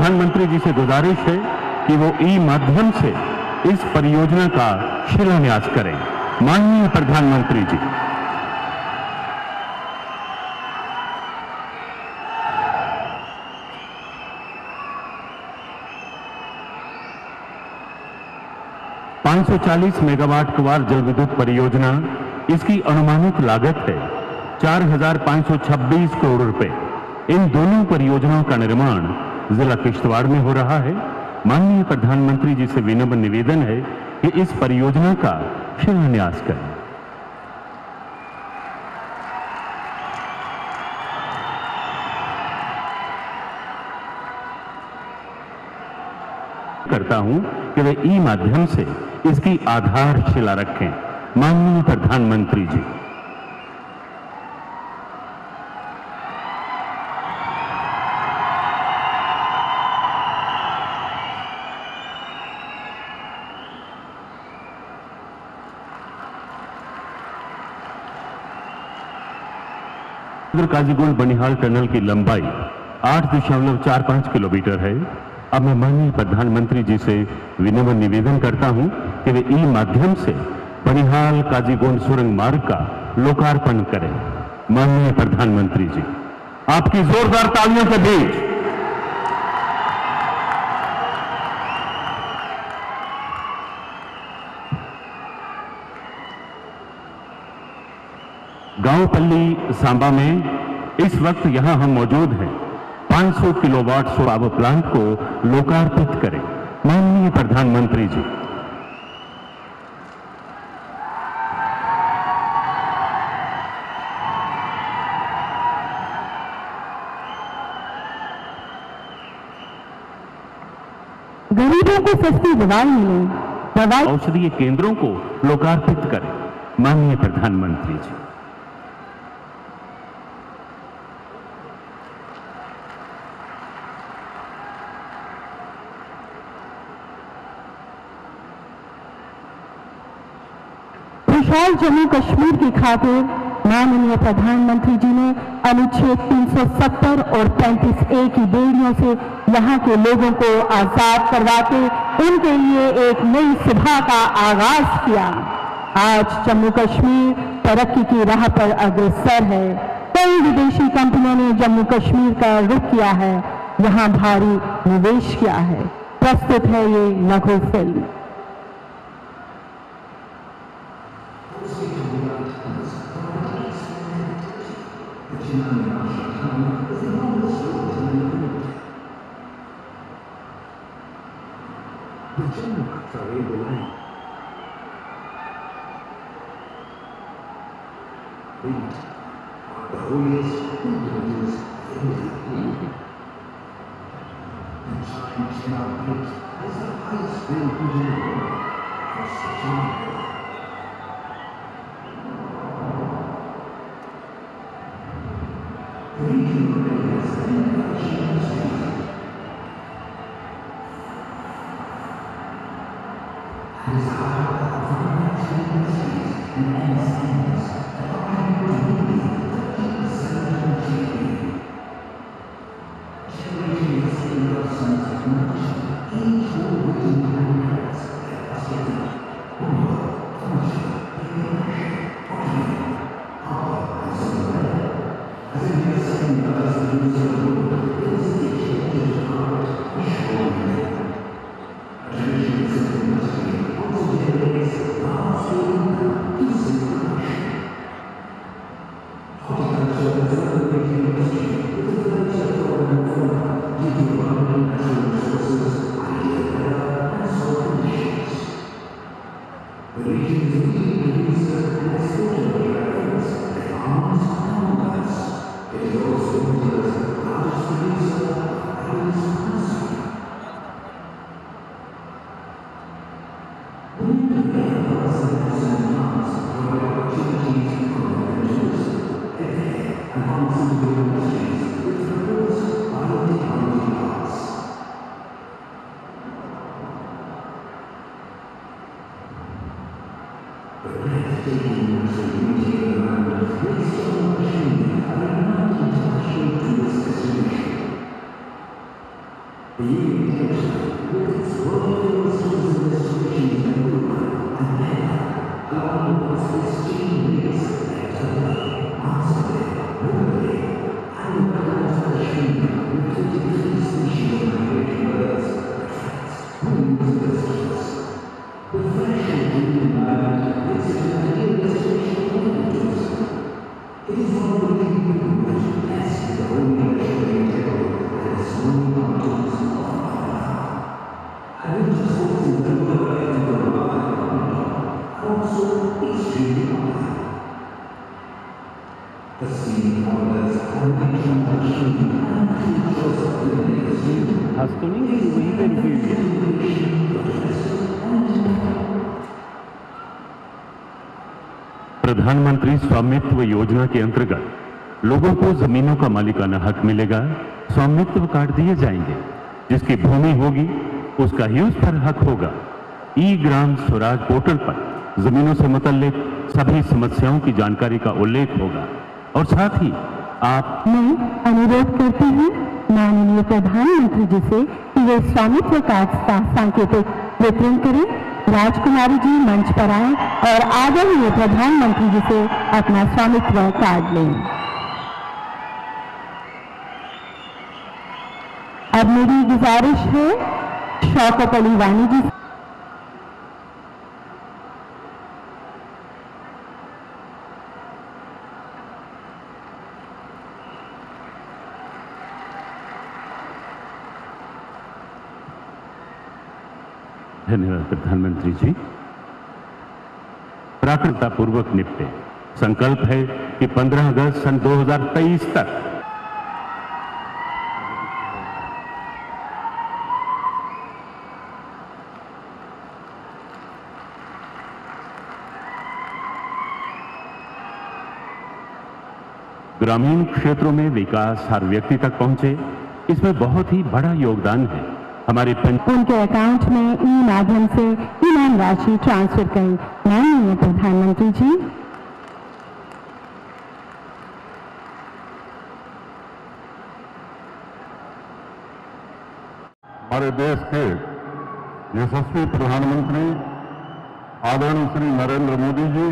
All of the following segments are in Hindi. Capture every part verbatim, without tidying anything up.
प्रधानमंत्री जी से गुजारिश है कि वो ई माध्यम से इस परियोजना का शिलान्यास करें। माननीय प्रधानमंत्री जी। पाँच सौ चालीस मेगावाट कुंवार जल विद्युत परियोजना, इसकी अनुमानित लागत है चार हजार पाँच सौ छब्बीस करोड़ रुपए। इन दोनों परियोजनाओं का निर्माण जिला किश्तवाड़ में हो रहा है। माननीय प्रधानमंत्री जी से विनम्र निवेदन है कि इस परियोजना का शिलान्यास करें। करता हूं कि वे ई माध्यम से इसकी आधारशिला रखें। माननीय प्रधानमंत्री जी। काजीगुंड बनिहाल टनल की लंबाई आठ दशमलव चार पांच किलोमीटर है। अब मैं माननीय प्रधानमंत्री जी से विनम्र निवेदन करता हूं कि वे ई माध्यम से बनिहाल काजीगुंड सुरंग मार्ग का लोकार्पण करें। माननीय प्रधानमंत्री जी, आपकी जोरदार तालियों के बीच गांवपल्ली सांबा में इस वक्त यहां हम मौजूद हैं। पाँच सौ किलोवाट सौर पावर प्लांट को लोकार्पित करें। माननीय प्रधानमंत्री जी। गरीबों को सस्ती दवाई मिले, दवाई औषधीय केंद्रों को लोकार्पित करें। माननीय प्रधानमंत्री जी। खुशहाल जम्मू कश्मीर की खातिर माननीय प्रधानमंत्री जी ने अनुच्छेद तीन सौ सत्तर और पैंतीस ए की बेड़ियों से यहाँ के लोगों को आजाद करवा के उनके लिए एक नई सुबह का आगाज किया। आज जम्मू कश्मीर तरक्की की राह पर अग्रसर है। कई विदेशी कंपनियों ने जम्मू कश्मीर का रुख किया है, यहाँ भारी निवेश किया है। प्रस्तुत है ये लघु film. The holiest pilgrimages in the world. And time cannot beat as the highest pilgrimage in the world for such a miracle. The region remains the innovation of the state. And is high up for the next industries and understandings that are able to believe हंस तो नहीं गई, वहीं पे रुकी हुई है। प्रधानमंत्री स्वामित्व योजना के अंतर्गत लोगों को जमीनों का मालिकाना हक मिलेगा। स्वामित्व कार्ड दिए जाएंगे। जिसकी भूमि होगी उसका ही उस पर हक होगा। ई ग्राम स्वराज पोर्टल पर जमीनों से मुतल्लिक सभी समस्याओं की जानकारी का उल्लेख होगा और साथ ही आप मैं अनुरोध करती हूँ माननीय प्रधानमंत्री जी से कि वे स्वामित्व कार्ड का सांकेतिक वितरण करें। राजकुमारी जी मंच पर आए और आदरणीय प्रधानमंत्री जी से अपना स्वामित्व कार्ड लें। अब मेरी गुजारिश है शौकत अली वानी जी। धन्यवाद प्रधानमंत्री जी। प्राकृता पूर्वक निपटे। संकल्प है कि पंद्रह अगस्त सन दो हज़ार तेईस तक ग्रामीण क्षेत्रों में विकास हर व्यक्ति तक पहुंचे, इसमें बहुत ही बड़ा योगदान है। हमारे उनके अकाउंट में ई माध्यम से इनाम राशि ट्रांसफर करें। माननीय प्रधानमंत्री जी। हमारे देश के यशस्वी प्रधानमंत्री आदरणीय श्री नरेंद्र मोदी जी,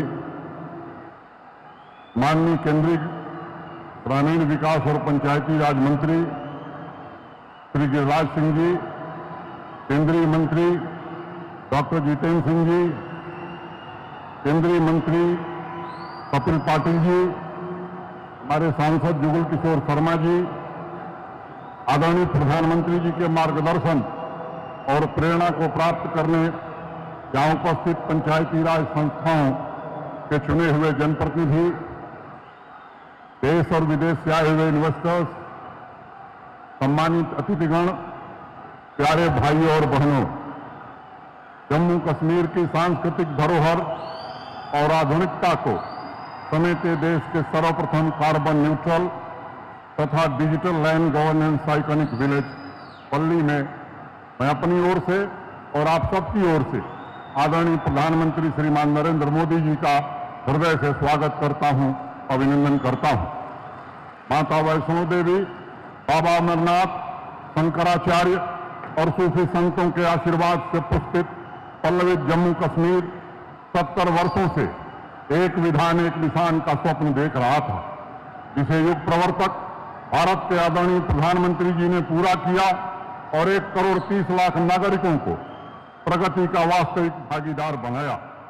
माननीय केंद्रीय ग्रामीण विकास और पंचायती राज मंत्री श्री गिरिराज सिंह जी, केंद्रीय मंत्री डॉक्टर जितेंद्र सिंह जी, केंद्रीय मंत्री कपिल पाटिल जी, हमारे सांसद जुगल किशोर शर्मा जी, आदरणीय प्रधानमंत्री जी के मार्गदर्शन और प्रेरणा को प्राप्त करने यहाँ उपस्थित पंचायती राज संस्थाओं के चुने हुए जनप्रतिनिधि, देश और विदेश से आए हुए इन्वेस्टर्स, सम्मानित अतिथिगण, प्यारे भाइयों और बहनों, जम्मू कश्मीर की सांस्कृतिक धरोहर और आधुनिकता को समेटे देश के सर्वप्रथम कार्बन न्यूट्रल तथा digital land governance iconic village Palli में मैं अपनी ओर से और आप सबकी ओर से आदरणीय प्रधानमंत्री श्रीमान नरेंद्र मोदी जी का हृदय से स्वागत करता हूं, अभिनंदन करता हूं। माता वैष्णो देवी, बाबा अमरनाथ, शंकराचार्य और सूफी संतों के आशीर्वाद से पुष्पित पल्लवित जम्मू कश्मीर सत्तर वर्षों से एक विधान एक निशान का स्वप्न देख रहा था, जिसे युग प्रवर्तक भारत के आदरणीय प्रधानमंत्री जी ने पूरा किया और एक करोड़ तीस लाख नागरिकों को प्रगति का वास्तविक भागीदार बनाया।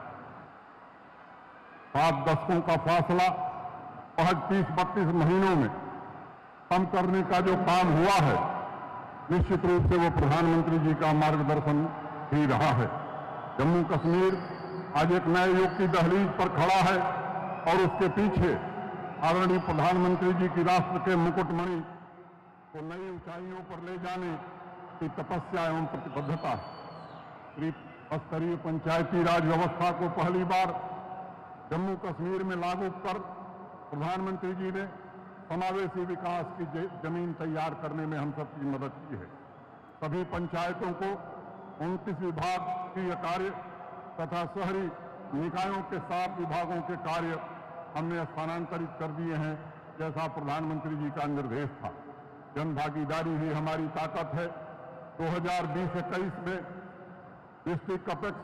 सात दशकों का फासला महज तीस बत्तीस महीनों में कम करने का जो काम हुआ है, निश्चित रूप से वो प्रधानमंत्री जी का मार्गदर्शन ही रहा है। जम्मू कश्मीर आज एक नए युग की दहलीज पर खड़ा है और उसके पीछे आदरणीय प्रधानमंत्री जी की राष्ट्र के मुकुटमणि को नई ऊंचाइयों पर ले जाने की तपस्या एवं प्रतिबद्धता है। स्तरीय पंचायती राज व्यवस्था को पहली बार जम्मू कश्मीर में लागू कर प्रधानमंत्री जी ने समावेशी विकास की जमीन तैयार करने में हम सबकी मदद की है। सभी पंचायतों को उनतीस विभागीय कार्य तथा शहरी निकायों के सात विभागों के कार्य हमने स्थानांतरित कर दिए हैं, जैसा प्रधानमंत्री जी का निर्देश था। जन भागीदारी ही हमारी ताकत है। दो हज़ार बीस इक्कीस में डिस्ट्रिक्ट कैपेक्स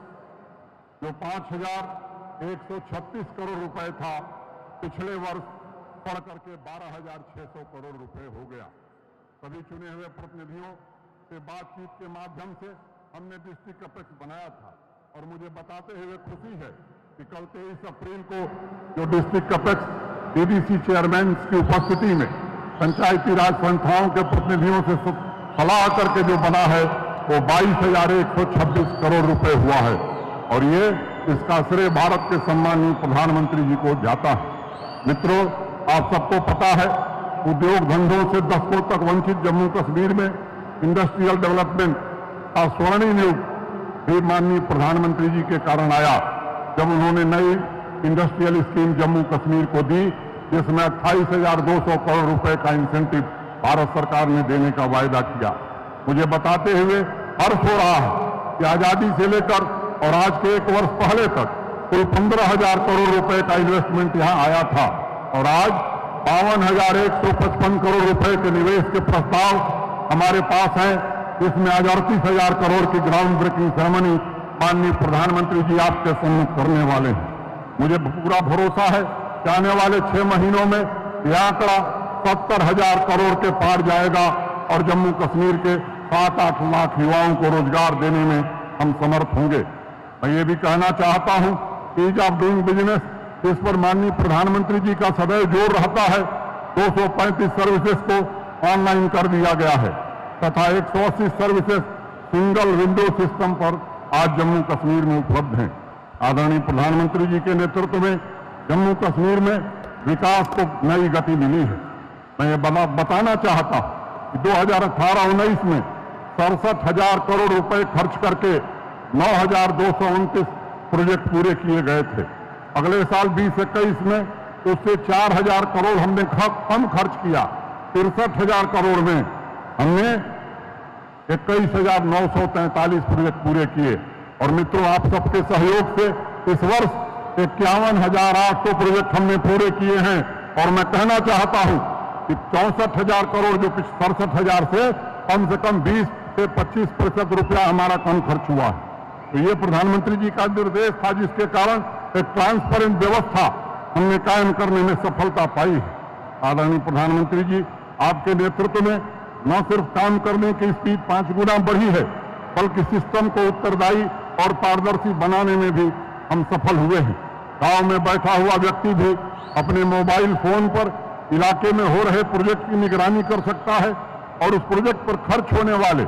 जो पांच हजार एक सौ छत्तीस करोड़ रुपए था, पिछले वर्ष बढ़ करके बारह हजार छह सौ करोड़ रुपए हो गया। सभी चुने हुए प्रतिनिधियों से बातचीत के माध्यम से हमने डिस्ट्रिक्ट कैपेक्स बनाया था और मुझे बताते हुए खुशी है कि कल तेईस अप्रैल को जो डिस्ट्रिक्ट कैपेक्स डीडीसी चेयरमैन की उपस्थिति में पंचायती राज संस्थाओं के प्रतिनिधियों से सलाह करके जो बना है वो बाईस हजार एक सौ छब्बीस करोड़ रुपए हुआ है और ये इसका श्रेय भारत के सम्माननीय प्रधानमंत्री जी को जाता है। मित्रों, आप सबको पता है उद्योग धंधों से दशकों तक वंचित जम्मू कश्मीर में इंडस्ट्रियल डेवलपमेंट का स्वर्णिम युग भी माननीय प्रधानमंत्री जी के कारण आया, जब उन्होंने नई इंडस्ट्रियल स्कीम जम्मू कश्मीर को दी, जिसमें अट्ठाईस हजार दो सौ करोड़ रुपए का इंसेंटिव भारत सरकार ने देने का वायदा किया। मुझे बताते हुए हर्ष हो रहा है कि आजादी से लेकर और आज के एक वर्ष पहले तक कुल पंद्रह हजार करोड़ रुपए का इन्वेस्टमेंट यहां आया था और आज बावन हजार एक सौ पचपन करोड़ रुपए के निवेश के प्रस्ताव हमारे पास हैं, जिसमें आज अड़तीस हजार करोड़ की ग्राउंड ब्रेकिंग सेरेमनी माननीय प्रधानमंत्री जी आपके सम्मुख करने वाले हैं। मुझे पूरा भरोसा है कि आने वाले छह महीनों में यह आंकड़ा सत्तर हजार करोड़ के पार जाएगा और जम्मू कश्मीर के सात आठ लाख युवाओं को रोजगार देने में हम समर्थ होंगे। मैं ये भी कहना चाहता हूं कि ईज ऑफ डूइंग बिजनेस, इस पर माननीय प्रधानमंत्री जी का सदैव जोर रहता है। दो सौ पैंतीस सर्विसेज को ऑनलाइन कर दिया गया है तथा एक सौ अस्सी सर्विसेज सिंगल विंडो सिस्टम पर आज जम्मू कश्मीर में उपलब्ध हैं। आदरणीय प्रधानमंत्री जी के नेतृत्व में जम्मू कश्मीर में विकास को नई गति मिली है। मैं ये बता, बताना चाहता हूं कि दो हज़ार अठारह उन्नीस में सड़सठ हजार करोड़ रुपए खर्च करके नौ हजार दो सौ उनतीस प्रोजेक्ट पूरे किए गए थे। अगले साल बीस इक्कीस में उससे चार हजार करोड़ हमने कम खर्च किया, तिरसठ हजार करोड़ में हमने इक्कीस हजार नौ सौ तैंतालीस प्रोजेक्ट पूरे किए। और मित्रों, आप सबके सहयोग से इस वर्ष इक्यावन हजार आठ सौ प्रोजेक्ट हमने पूरे किए हैं और मैं कहना चाहता हूं कि चौसठ हजार करोड़ जो सड़सठ हजार से कम से कम बीस से पच्चीस प्रतिशत रुपया हमारा कम खर्च हुआ है। तो ये प्रधानमंत्री जी का निर्देश था, जिसके कारण एक ट्रांसपेरेंट व्यवस्था हमने कायम करने में सफलता पाई है। आदरणीय प्रधानमंत्री जी, आपके नेतृत्व में न सिर्फ काम करने की स्पीड पांच गुना बढ़ी है, बल्कि सिस्टम को उत्तरदायी और पारदर्शी बनाने में भी हम सफल हुए हैं। गांव में बैठा हुआ व्यक्ति भी अपने मोबाइल फोन पर इलाके में हो रहे प्रोजेक्ट की निगरानी कर सकता है और उस प्रोजेक्ट पर खर्च होने वाले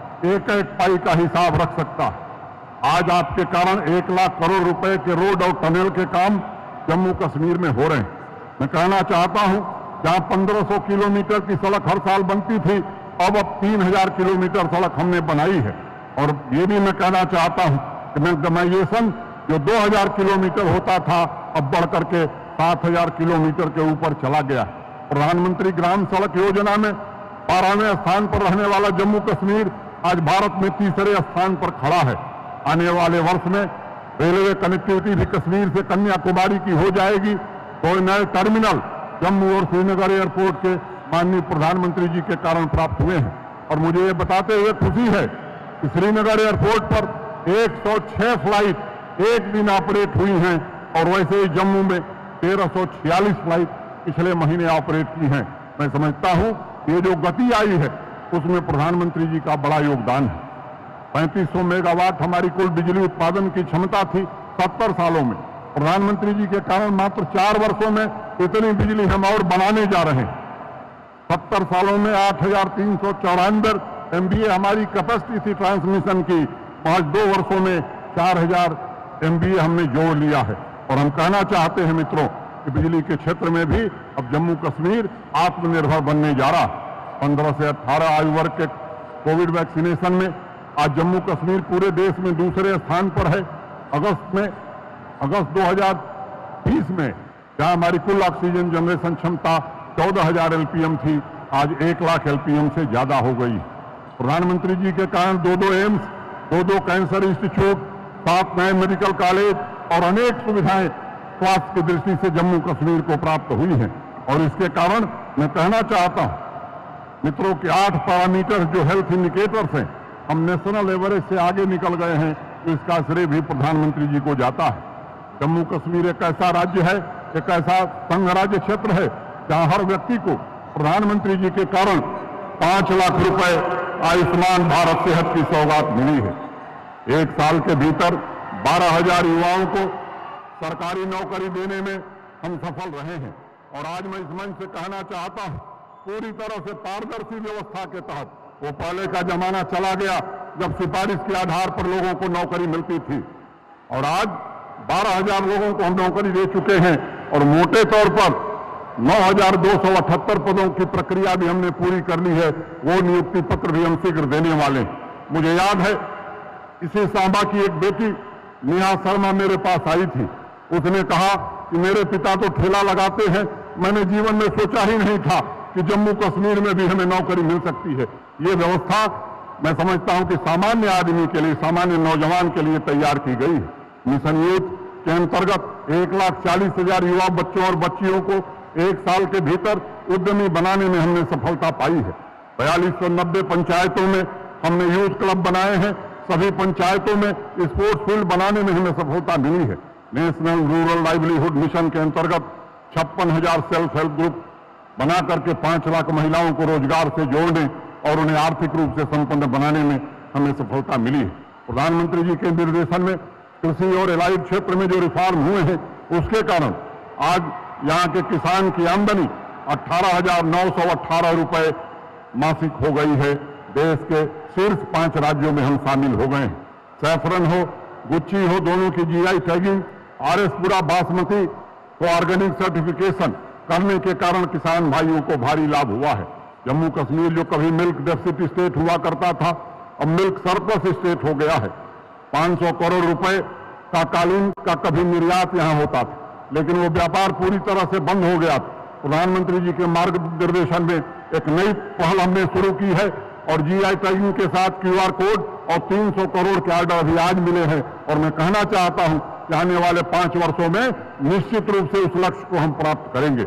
एक एक पाई का हिसाब रख सकता है। आज आपके कारण एक लाख करोड़ रुपए के रोड और टनल के काम जम्मू कश्मीर में हो रहे हैं। मैं कहना चाहता हूं, जहां पंद्रह सौ किलोमीटर की सड़क हर साल बनती थी, अब अब तीन हजार किलोमीटर सड़क हमने बनाई है। और ये भी मैं कहना चाहता हूं कि मैग्नेटाइजेशन जो दो हजार किलोमीटर होता था, अब बढ़ करके सात हजार किलोमीटर के ऊपर चला गया। प्रधानमंत्री ग्राम सड़क योजना में बारहवें स्थान पर रहने वाला जम्मू कश्मीर आज भारत में तीसरे स्थान पर खड़ा है। आने वाले वर्ष में रेलवे कनेक्टिविटी भी कश्मीर से कन्याकुमारी की हो जाएगी। तो नए टर्मिनल जम्मू और श्रीनगर एयरपोर्ट के माननीय प्रधानमंत्री जी के कारण प्राप्त हुए हैं। और मुझे ये बताते हुए खुशी है कि श्रीनगर एयरपोर्ट पर एक सौ छह फ्लाइट एक दिन ऑपरेट हुई हैं और वैसे ही जम्मू में तेरह सौ छियालीस फ्लाइट पिछले महीने ऑपरेट की हैं। मैं समझता हूं ये जो गति आई है उसमें प्रधानमंत्री जी का बड़ा योगदान है। पैंतीस सौ मेगावाट हमारी कुल बिजली उत्पादन की क्षमता थी सत्तर सालों में। प्रधानमंत्री जी के कारण मात्र चार वर्षों में इतनी बिजली हम और बनाने जा रहे हैं। सत्तर सालों में आठ हजार तीन सौ चौरानवे एमबीए हमारी कैपेसिटी थी ट्रांसमिशन की, पांच दो वर्षों में चार हजार एमबीए हमने जोड़ लिया है। और हम कहना चाहते हैं मित्रों कि बिजली के क्षेत्र में भी अब जम्मू कश्मीर आत्मनिर्भर बनने जा रहा है। पंद्रह से अठारह आयु वर्ग के कोविड वैक्सीनेशन में आज जम्मू कश्मीर पूरे देश में दूसरे स्थान पर है। अगस्त में अगस्त दो हज़ार बीस में जहां हमारी कुल ऑक्सीजन जनरेशन क्षमता चौदह हजार एलपीएम थी, आज एक लाख एलपीएम से ज्यादा हो गई। प्रधानमंत्री जी के कारण दो दो एम्स, दो दो कैंसर इंस्टीट्यूट, सात नए मेडिकल कॉलेज और अनेक सुविधाएं स्वास्थ्य की दृष्टि से जम्मू कश्मीर को प्राप्त हुई हैं। और इसके कारण मैं कहना चाहता हूं मित्रों कि आठ पैरामीटर जो हेल्थ इंडिकेटर्स हैं हम नेशनल एवरेज से आगे निकल गए हैं, तो इसका श्रेय भी प्रधानमंत्री जी को जाता है। जम्मू कश्मीर एक ऐसा राज्य है, एक ऐसा संघ राज्य क्षेत्र है जहां हर व्यक्ति को प्रधानमंत्री जी के कारण पांच लाख रुपए आयुष्मान भारत सेहत की सौगात मिली है। एक साल के भीतर बारह हजार युवाओं को सरकारी नौकरी देने में हम सफल रहे हैं। और आज मैं इस मंच से कहना चाहता हूं, पूरी तरह से पारदर्शी व्यवस्था के तहत, वो पहले का जमाना चला गया जब सिफारिश के आधार पर लोगों को नौकरी मिलती थी, और आज बारह हजार लोगों को हम नौकरी दे चुके हैं। और मोटे तौर पर नौ हजार दो सौ अठहत्तर पदों की प्रक्रिया भी हमने पूरी कर ली है, वो नियुक्ति पत्र भी हम शीघ्र देने वाले हैं। मुझे याद है, इसी सांबा की एक बेटी नेहा शर्मा मेरे पास आई थी। उसने कहा कि मेरे पिता तो ठेला लगाते हैं, मैंने जीवन में सोचा ही नहीं था कि जम्मू कश्मीर में भी हमें नौकरी मिल सकती है। ये व्यवस्था मैं समझता हूं कि सामान्य आदमी के लिए, सामान्य नौजवान के लिए तैयार की गई है। मिशन यूथ के अंतर्गत एक लाख चालीस हजार युवा बच्चों और बच्चियों को एक साल के भीतर उद्यमी बनाने में हमने सफलता पाई है। बयालीस सौ नब्बे पंचायतों में हमने यूथ क्लब बनाए हैं। सभी पंचायतों में स्पोर्ट्स फील्ड बनाने में हमें सफलता मिली है। नेशनल रूरल लाइवलीहुड मिशन के अंतर्गत छप्पन हजार सेल्फ हेल्प ग्रुप बना करके पांच लाख महिलाओं को रोजगार से जोड़ने और उन्हें आर्थिक रूप से संपन्न बनाने में हमें सफलता मिली है। प्रधानमंत्री जी के निर्देशन में कृषि और एलाइड क्षेत्र में जो रिफॉर्म हुए हैं, उसके कारण आज यहाँ के किसान की आमदनी अठारह हजार नौ सौ अठारह रुपए मासिक हो गई है। देश के शीर्ष पांच राज्यों में हम शामिल हो गए हैं। सैफरन हो, गुच्ची हो, दोनों की जीआई टैगिंग, आरएसपुरा बासमती को ऑर्गेनिक सर्टिफिकेशन करने के कारण किसान भाइयों को भारी लाभ हुआ है। जम्मू कश्मीर जो कभी मिल्क डेफिसिट स्टेट हुआ करता था, अब मिल्क सरप्लस स्टेट हो गया है। पांच सौ करोड़ रुपए का कालीन का कभी निर्यात यहां होता था, लेकिन वो व्यापार पूरी तरह से बंद हो गया था। प्रधानमंत्री जी के मार्गदर्शन में एक नई पहल हमने शुरू की है और जीआई टैगिंग के साथ क्यूआर कोड और तीन सौ करोड़ के ऑर्डर अभी आज मिले हैं। और मैं कहना चाहता हूं कि आने वाले पांच वर्षों में निश्चित रूप से उस लक्ष्य को हम प्राप्त करेंगे।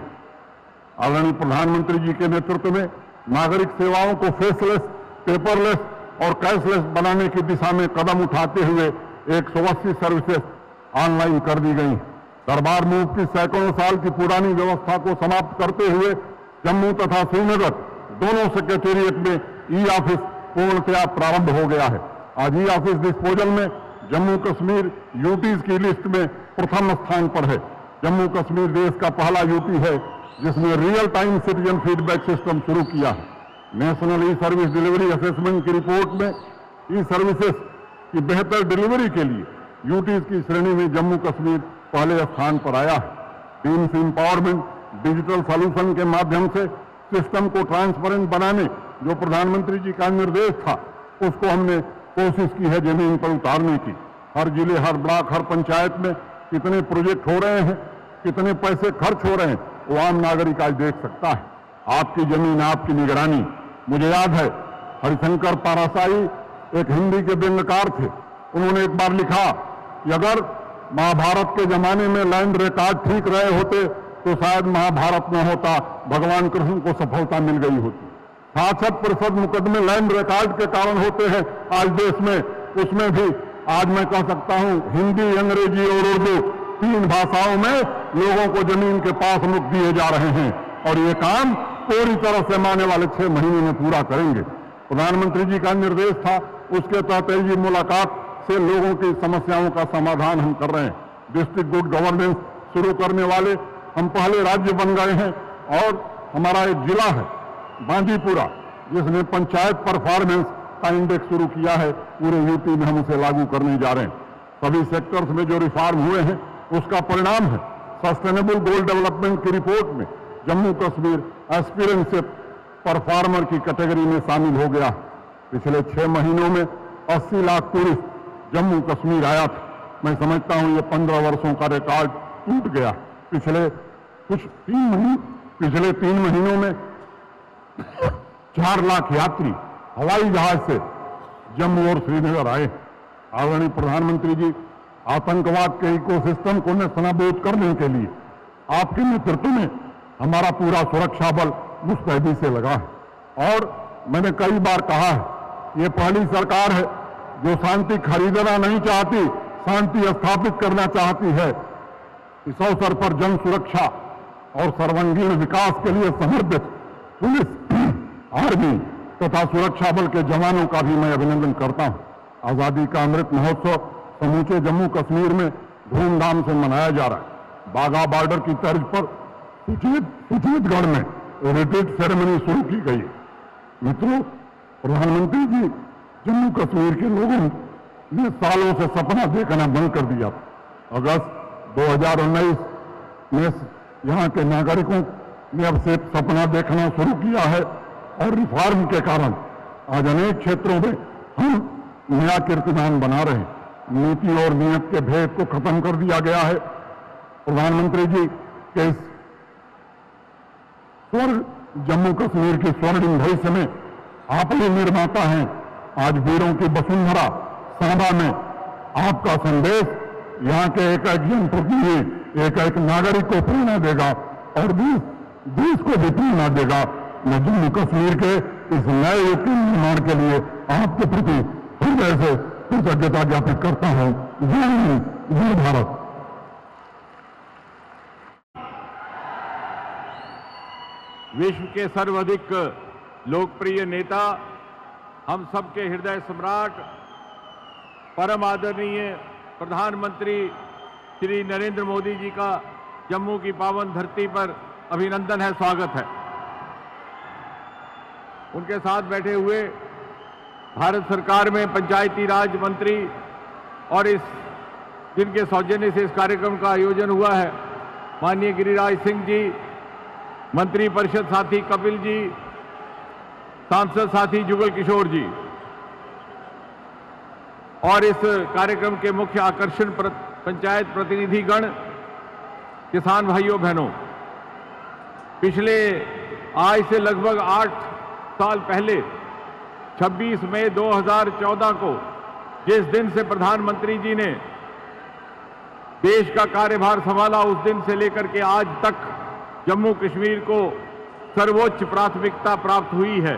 आदरणीय प्रधानमंत्री जी के नेतृत्व में नागरिक सेवाओं को फेसलेस, पेपरलेस और कैशलेस बनाने की दिशा में कदम उठाते हुए एक सौ अस्सी सर्विसेज ऑनलाइन कर दी गई। दरबार मूव की सैकड़ों साल की पुरानी व्यवस्था को समाप्त करते हुए जम्मू तथा श्रीनगर दोनों सेक्रेटेरिएट में ई ऑफिस पूर्णतया प्रारंभ हो गया है। आज ई ऑफिस डिस्पोजल में जम्मू कश्मीर यूटीज की लिस्ट में प्रथम स्थान पर है। जम्मू कश्मीर देश का पहला यूटी है जिसने real time citizen feedback system शुरू किया है। National e service delivery assessment की रिपोर्ट में ई सर्विसेज की बेहतर डिलीवरी के लिए यूटीज की श्रेणी में जम्मू कश्मीर पहले स्थान पर आया है। टीम्स एम्पावरमेंट, डिजिटल सॉल्यूशन के माध्यम से सिस्टम को ट्रांसपेरेंट बनाने जो प्रधानमंत्री जी का निर्देश था, उसको हमने कोशिश की है जमीन पर उतारने की। हर जिले, हर ब्लॉक, हर पंचायत में कितने प्रोजेक्ट हो रहे हैं, कितने पैसे खर्च हो रहे हैं, वो आम नागरिक आज देख सकता है। आपकी जमीन, आपकी निगरानी। मुझे याद है हरिशंकर पारासाई एक हिंदी के व्यंग्यकार थे। उन्होंने एक बार लिखा कि अगर महाभारत के जमाने में लैंड रिकॉर्ड ठीक रहे होते तो शायद महाभारत न होता, भगवान कृष्ण को सफलता मिल गई होती। साठ प्रतिशत मुकदमे लैंड रिकॉर्ड के कारण होते हैं आज देश में। उसमें भी आज मैं कह सकता हूं हिंदी, अंग्रेजी और उर्दू तीन भाषाओं में लोगों को जमीन के पास मुक्त दिए जा रहे हैं और ये काम पूरी तरह से आने वाले छह महीने में पूरा करेंगे। प्रधानमंत्री जी का निर्देश था, उसके तहत जी मुलाकात से लोगों की समस्याओं का समाधान हम कर रहे हैं। डिस्ट्रिक्ट गुड गवर्नेंस शुरू करने वाले हम पहले राज्य बन गए हैं और हमारा एक जिला है बांदीपुरा जिसने पंचायत परफॉर्मेंस का इंडेक्स शुरू किया है। पूरे यूपी में हम उसे लागू करने जा रहे हैं। सभी सेक्टर्स में जो रिफॉर्म हुए हैं उसका परिणाम है सस्टेनेबल गोल डेवलपमेंट की रिपोर्ट में जम्मू कश्मीर एस्पिरेंशिप परफॉर्मर की कैटेगरी में शामिल हो गया। पिछले छह महीनों में अस्सी लाख टूरिस्ट जम्मू कश्मीर आया था। मैं समझता हूं ये पंद्रह वर्षों का रिकॉर्ड टूट गया। पिछले कुछ तीन महीने पिछले तीन महीनों में चार लाख यात्री हवाई जहाज से जम्मू और श्रीनगर आए। आदरणीय प्रधानमंत्री जी, आतंकवाद के इकोसिस्टम को नेस्तनाबूद करने के लिए आपके नेतृत्व में हमारा पूरा सुरक्षा बल मुस्तैदी से लगा है। और मैंने कई बार कहा है ये पहली सरकार है जो शांति खरीदना नहीं चाहती, शांति स्थापित करना चाहती है। इस अवसर पर जन सुरक्षा और सर्वांगीण विकास के लिए समर्पित पुलिस, आर्मी तथा सुरक्षा बल के जवानों का भी मैं अभिनंदन करता हूं। आजादी का अमृत महोत्सव समूचे जम्मू कश्मीर में धूमधाम से मनाया जा रहा है। बाघा बॉर्डर की तर्ज पर सुचेत सुचेतगढ़ में रिट्रीट सेरेमनी शुरू की गई। मित्रों, प्रधानमंत्री जी जम्मू कश्मीर के लोगों ने सालों से सपना देखना बंद कर दिया। अगस्त दो हज़ार उन्नीस में यहाँ के नागरिकों ने अब से सपना देखना शुरू किया है और रिफॉर्म के कारण आज अनेक क्षेत्रों में हम नया कीर्तिमान बना रहे हैं। नीति और नियत के भेद को खत्म कर दिया गया है। प्रधानमंत्री जी के इस स्वर्ण जम्मू कश्मीर की स्वर्णिम भविष्य में आप ही निर्माता हैं। आज वीरों की वसुंधरा सांबा में आपका संदेश यहाँ के एक एक जनप्रतिनिधि, एक एक नागरिक को प्रेरणा देगा और देश देश को भी प्रेरणा देगा। मैं जम्मू कश्मीर के इस नए युग के निर्माण के लिए आपके प्रति हृदय से कृतज्ञता ज्ञापित करता हूँ। जय हिंद, जय भारत। विश्व के सर्वाधिक लोकप्रिय नेता, हम सबके हृदय सम्राट, परम आदरणीय प्रधानमंत्री श्री नरेंद्र मोदी जी का जम्मू की पावन धरती पर अभिनंदन है, स्वागत है। उनके साथ बैठे हुए भारत सरकार में पंचायती राज मंत्री और इस जिनके सौजन्य से इस कार्यक्रम का आयोजन हुआ है, माननीय गिरिराज सिंह जी, मंत्री परिषद साथी कपिल जी, सांसद साथी जुगल किशोर जी और इस कार्यक्रम के मुख्य आकर्षण पंचायत प्रतिनिधिगण, किसान भाइयों बहनों। पिछले आज से लगभग आठ साल पहले छब्बीस मई दो हज़ार चौदह को जिस दिन से प्रधानमंत्री जी ने देश का कार्यभार संभाला, उस दिन से लेकर के आज तक जम्मू कश्मीर को सर्वोच्च प्राथमिकता प्राप्त हुई है।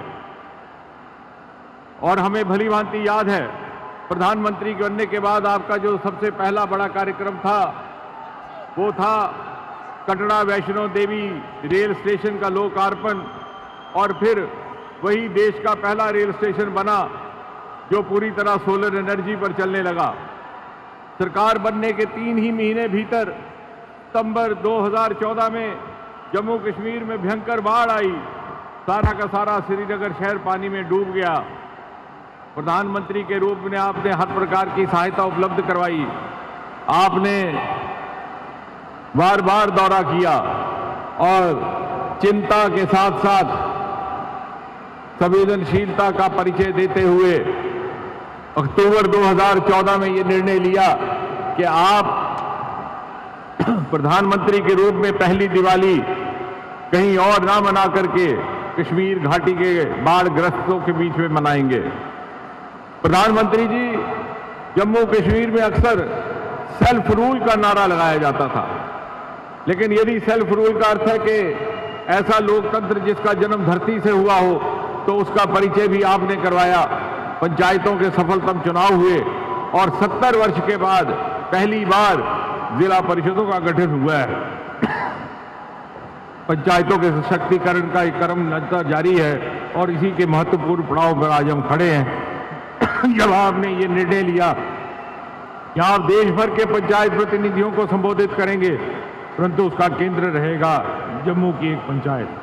और हमें भली भांति याद है, प्रधानमंत्री बनने के बाद आपका जो सबसे पहला बड़ा कार्यक्रम था वो था कटरा वैष्णो देवी रेल स्टेशन का लोकार्पण, और फिर वही देश का पहला रेल स्टेशन बना जो पूरी तरह सोलर एनर्जी पर चलने लगा। सरकार बनने के तीन ही महीने भीतर सितंबर दो हज़ार चौदह में जम्मू कश्मीर में भयंकर बाढ़ आई, सारा का सारा श्रीनगर शहर पानी में डूब गया। प्रधानमंत्री के रूप में आपने हर प्रकार की सहायता उपलब्ध करवाई, आपने बार बार दौरा किया और चिंता के साथ साथ संवेदनशीलता का परिचय देते हुए अक्टूबर दो हज़ार चौदह में यह निर्णय लिया कि आप प्रधानमंत्री के रूप में पहली दिवाली कहीं और ना मना करके कश्मीर घाटी के बाढ़ ग्रस्तों के बीच में मनाएंगे। प्रधानमंत्री जी, जम्मू कश्मीर में अक्सर सेल्फ रूल का नारा लगाया जाता था, लेकिन यदि सेल्फ रूल का अर्थ है कि ऐसा लोकतंत्र जिसका जन्म धरती से हुआ हो, तो उसका परिचय भी आपने करवाया। पंचायतों के सफलतम चुनाव हुए और सत्तर वर्ष के बाद पहली बार जिला परिषदों का गठन हुआ है। पंचायतों के सशक्तिकरण का एक क्रम निरंतर जारी है और इसी के महत्वपूर्ण पड़ाव पर आज हम खड़े हैं। जब आपने ये निर्णय लिया कि आप देश भर के पंचायत प्रतिनिधियों को संबोधित करेंगे, परंतु उसका केंद्र रहेगा जम्मू की एक पंचायत।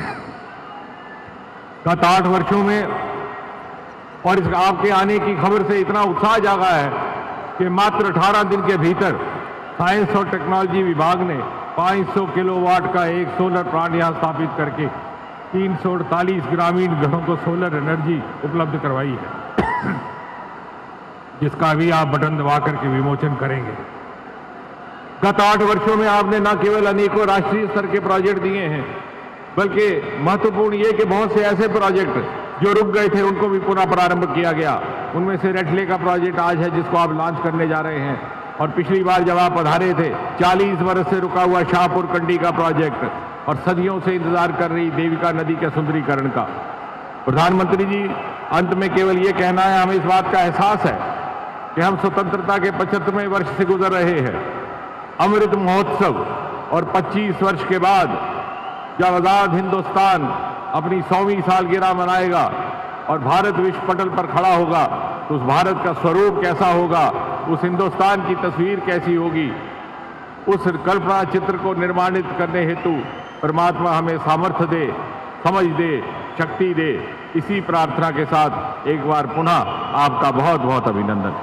गत आठ वर्षों में और इस आपके आने की खबर से इतना उत्साह जागा है कि मात्र अठारह दिन के भीतर साइंस और टेक्नोलॉजी विभाग ने पाँच सौ किलोवाट का एक सोलर प्लांट यहां स्थापित करके तीन सौ अड़तालीस ग्रामीण घरों को सोलर एनर्जी उपलब्ध करवाई है, जिसका भी आप बटन दबा करके विमोचन करेंगे। गत आठ वर्षों में आपने न केवल अनेकों राष्ट्रीय स्तर के प्रोजेक्ट दिए हैं, बल्कि महत्वपूर्ण ये कि बहुत से ऐसे प्रोजेक्ट जो रुक गए थे उनको भी पुनः प्रारंभ किया गया। उनमें से रेठले का प्रोजेक्ट आज है जिसको आप लॉन्च करने जा रहे हैं, और पिछली बार जब आप पधारे थे चालीस वर्ष से रुका हुआ शाहपुर कंडी का प्रोजेक्ट और सदियों से इंतजार कर रही देविका नदी के सुंदरीकरण का। प्रधानमंत्री जी, अंत में केवल ये कहना है, हमें इस बात का एहसास है कि हम स्वतंत्रता के पचहत्तरवें वर्ष से गुजर रहे हैं। अमृत महोत्सव और पच्चीस वर्ष के बाद जब आजाद हिंदुस्तान अपनी सौवीं सालगिरह मनाएगा और भारत विश्व पटल पर खड़ा होगा, तो उस भारत का स्वरूप कैसा होगा, उस हिंदुस्तान की तस्वीर कैसी होगी, उस कल्पना चित्र को निर्माणित करने हेतु परमात्मा हमें सामर्थ्य दे, समझ दे, शक्ति दे। इसी प्रार्थना के साथ एक बार पुनः आपका बहुत बहुत अभिनंदन।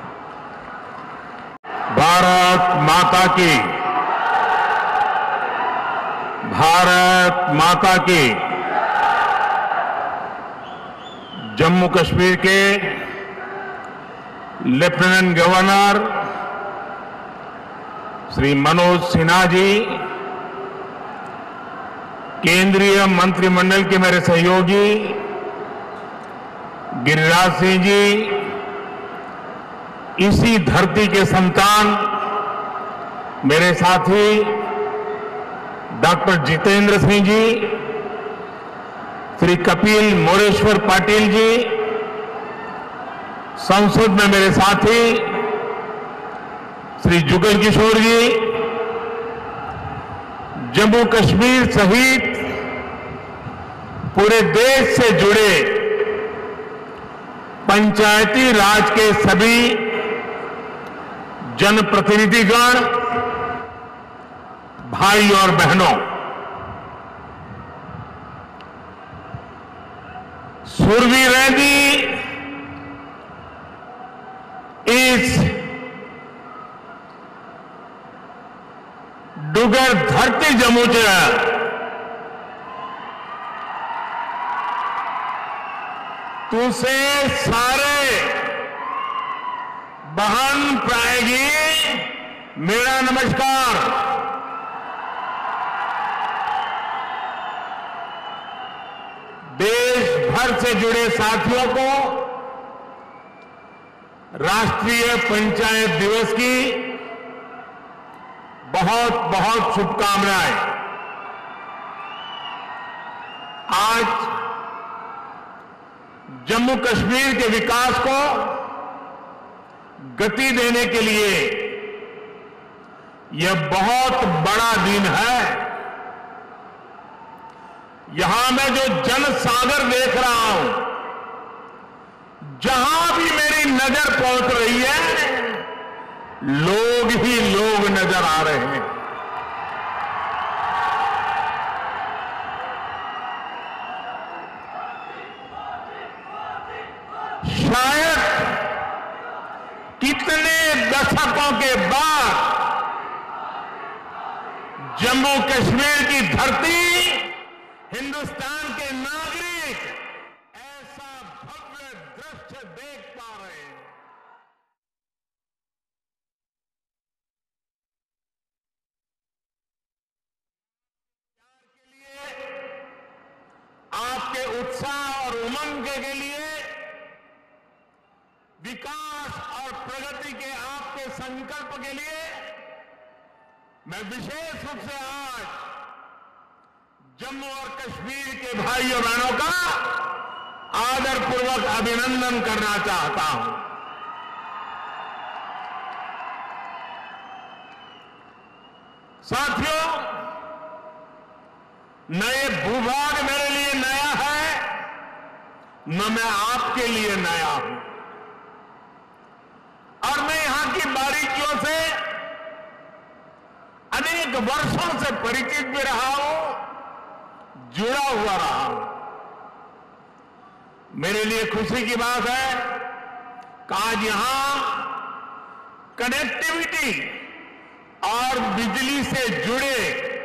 भारत माता की, भारत माता की। जम्मू कश्मीर के लेफ्टिनेंट गवर्नर श्री मनोज सिन्हा जी, केंद्रीय मंत्रिमंडल के मेरे सहयोगी गिरिराज सिंह जी, इसी धरती के संतान मेरे साथी डॉक्टर जितेंद्र सिंह जी, श्री कपिल मोरेश्वर पाटिल जी, संसद में मेरे साथी श्री जुगल किशोर जी, जम्मू कश्मीर सहित पूरे देश से जुड़े पंचायती राज के सभी जनप्रतिनिधिगण, भाई और बहनों, सुरवीर रैदी इस डुगर धरती जम्मूचे तुसे सारे बहन प्रायगी मेरा नमस्कार। देश भर से जुड़े साथियों को राष्ट्रीय पंचायत दिवस की बहुत बहुत शुभकामनाएं। आज जम्मू कश्मीर के विकास को गति देने के लिए यह बहुत बड़ा दिन है। यहां मैं जो जनसागर देख रहा हूं, जहां भी मेरी नजर पहुंच रही है, लोग ही लोग नजर आ रहे हैं। शायद कितने दशकों के बाद जम्मू कश्मीर की धरती, हिंदुस्तान के नागरिक ऐसा भव्य दृश्य देख पा रहे हैं। के लिए, आपके उत्साह और उमंग के लिए, विकास और प्रगति के आपके संकल्प के लिए मैं विशेष रूप से आज जम्मू और कश्मीर के भाइयों बहनों का आदरपूर्वक अभिनंदन करना चाहता हूं। साथियों, नए भूभाग मेरे लिए नया है, न मैं आपके लिए नया हूं। और मैं यहां की बारीकियों से अनेक वर्षों से परिचित भी रहा हूं, जुड़ा हुआ रहा हूं। मेरे लिए खुशी की बात है कि आज यहां कनेक्टिविटी और बिजली से जुड़े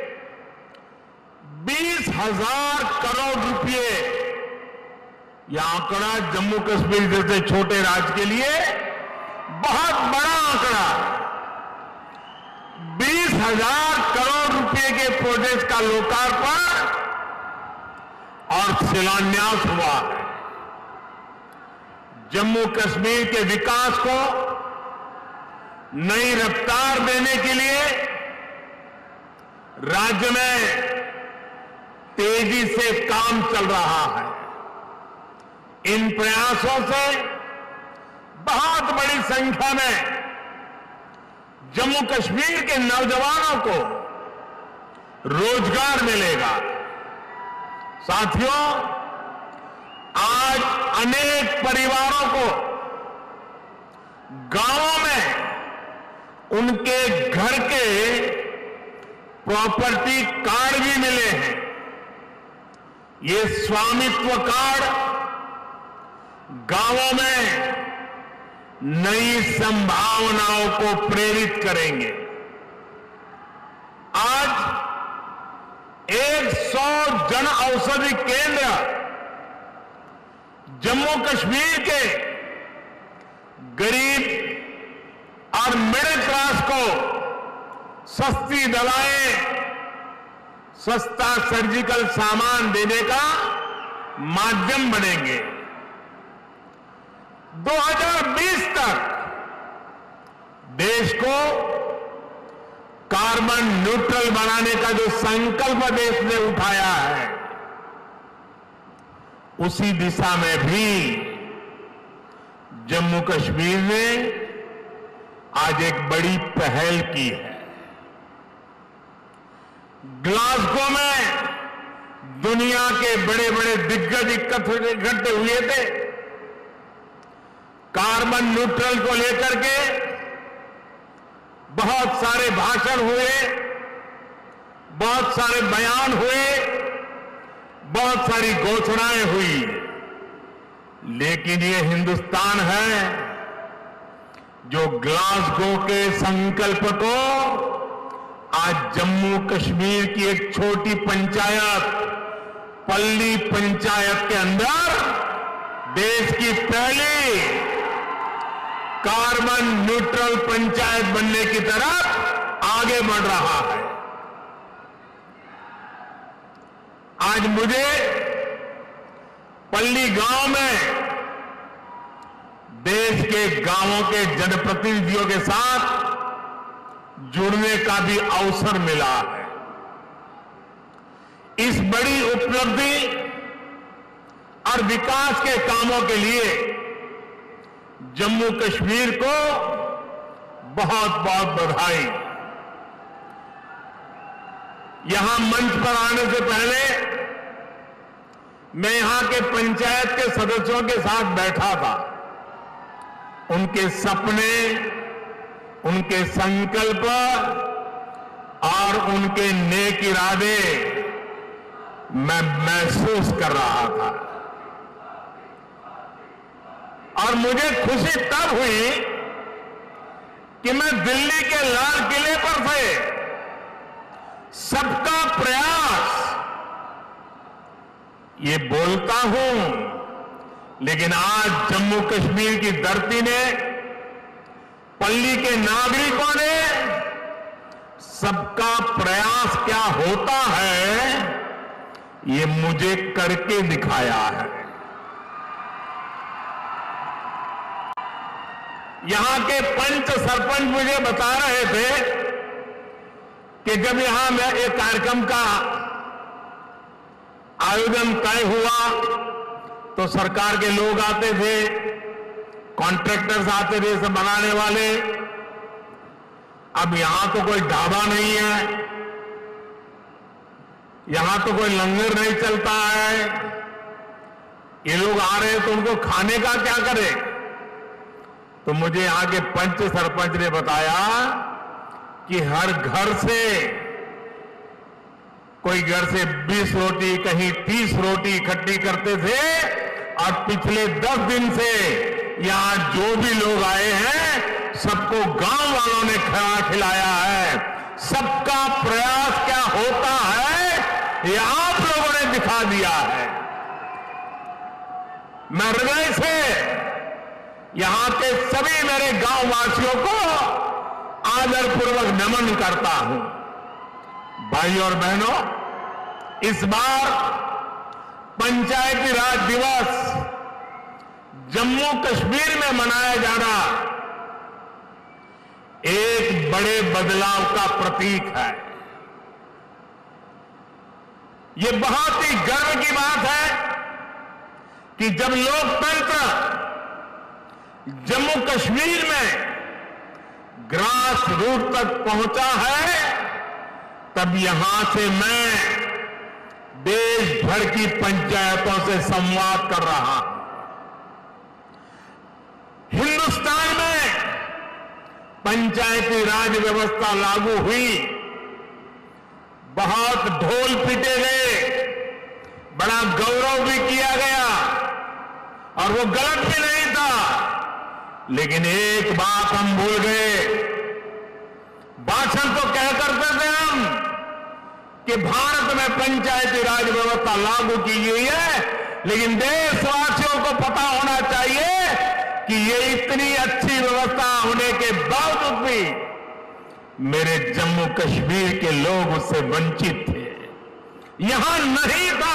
बीस हजार करोड़ रुपए, यह आंकड़ा जम्मू कश्मीर जैसे छोटे राज्य के लिए बहुत बड़ा आंकड़ा। बीस हजार करोड़ रुपए के प्रोजेक्ट का लोकार्पण और शिलान्यास हुआ है। जम्मू कश्मीर के विकास को नई रफ्तार देने के लिए राज्य में तेजी से काम चल रहा है। इन प्रयासों से बहुत बड़ी संख्या में जम्मू कश्मीर के नौजवानों को रोजगार मिलेगा। साथियों, आज अनेक परिवारों को गांवों में उनके घर के प्रॉपर्टी कार्ड भी मिले हैं। ये स्वामित्व कार्ड गांवों में नई संभावनाओं को प्रेरित करेंगे। आज सौ जन औषधि केंद्र जम्मू कश्मीर के गरीब और मिडिल क्लास को सस्ती दवाएं, सस्ता सर्जिकल सामान देने का माध्यम बनेंगे। दो हज़ार बीस तक देश को कार्बन न्यूट्रल बनाने का जो संकल्प देश ने उठाया है, उसी दिशा में भी जम्मू कश्मीर ने आज एक बड़ी पहल की है। ग्लासगो में दुनिया के बड़े बड़े दिग्गज इकट्ठे हुए थे। कार्बन न्यूट्रल को लेकर के बहुत सारे भाषण हुए, बहुत सारे बयान हुए, बहुत सारी घोषणाएं हुई, लेकिन ये हिंदुस्तान है जो ग्लासगो के संकल्प को आज जम्मू कश्मीर की एक छोटी पंचायत, पल्ली पंचायत के अंदर देश की पहली कार्बन न्यूट्रल पंचायत बनने की तरफ आगे बढ़ रहा है। आज मुझे पल्ली गांव में देश के गांवों के जनप्रतिनिधियों के साथ जुड़ने का भी अवसर मिला है। इस बड़ी उपलब्धि और विकास के कामों के लिए जम्मू कश्मीर को बहुत बहुत बधाई। यहां मंच पर आने से पहले मैं यहां के पंचायत के सदस्यों के साथ बैठा था। उनके सपने, उनके संकल्प और उनके नेक इरादे मैं महसूस कर रहा था, और मुझे खुशी तब हुई कि मैं दिल्ली के लाल किले पर से सबका प्रयास ये बोलता हूं, लेकिन आज जम्मू कश्मीर की धरती ने, पल्ली के नागरिकों ने सबका प्रयास क्या होता है ये मुझे करके दिखाया है। यहां के पंच सरपंच मुझे बता रहे थे कि जब यहां में एक कार्यक्रम का आयोजन तय हुआ तो सरकार के लोग आते थे, कॉन्ट्रैक्टर्स आते थे, सब बनाने वाले। अब यहां तो कोई ढाबा नहीं है, यहां तो कोई लंगर नहीं चलता है। ये लोग आ रहे हैं तो उनको खाने का क्या करें? तो मुझे यहां के पंच सरपंच ने बताया कि हर घर से, कोई घर से बीस रोटी, कहीं तीस रोटी इकट्ठी करते थे, और पिछले दस दिन से यहां जो भी लोग आए हैं सबको गांव वालों ने खाना खिलाया है। सबका प्रयास क्या होता है ये आप लोगों ने दिखा दिया है। मैं हृदय से यहां के सभी मेरे गांव वासियों को आदरपूर्वक नमन करता हूं। भाई और बहनों, इस बार पंचायती राज दिवस जम्मू कश्मीर में मनाया जाना एक बड़े बदलाव का प्रतीक है। ये बहुत ही गर्व की बात है कि जब लोकतंत्र जम्मू कश्मीर में ग्रास रूट तक पहुंचा है, तब यहां से मैं देश भर की पंचायतों से संवाद कर रहा हूं। हिंदुस्तान में पंचायती राज व्यवस्था लागू हुई, बहुत ढोल पीटे गए, बड़ा गौरव भी किया गया और वो गलत भी नहीं था। लेकिन एक बात हम भूल गए, भाषण तो कह करते थे हम कि भारत में पंचायती राज व्यवस्था लागू की गई है, लेकिन देशवासियों को पता होना चाहिए कि ये इतनी अच्छी व्यवस्था होने के बावजूद भी मेरे जम्मू कश्मीर के लोग उससे वंचित थे, यहां नहीं था।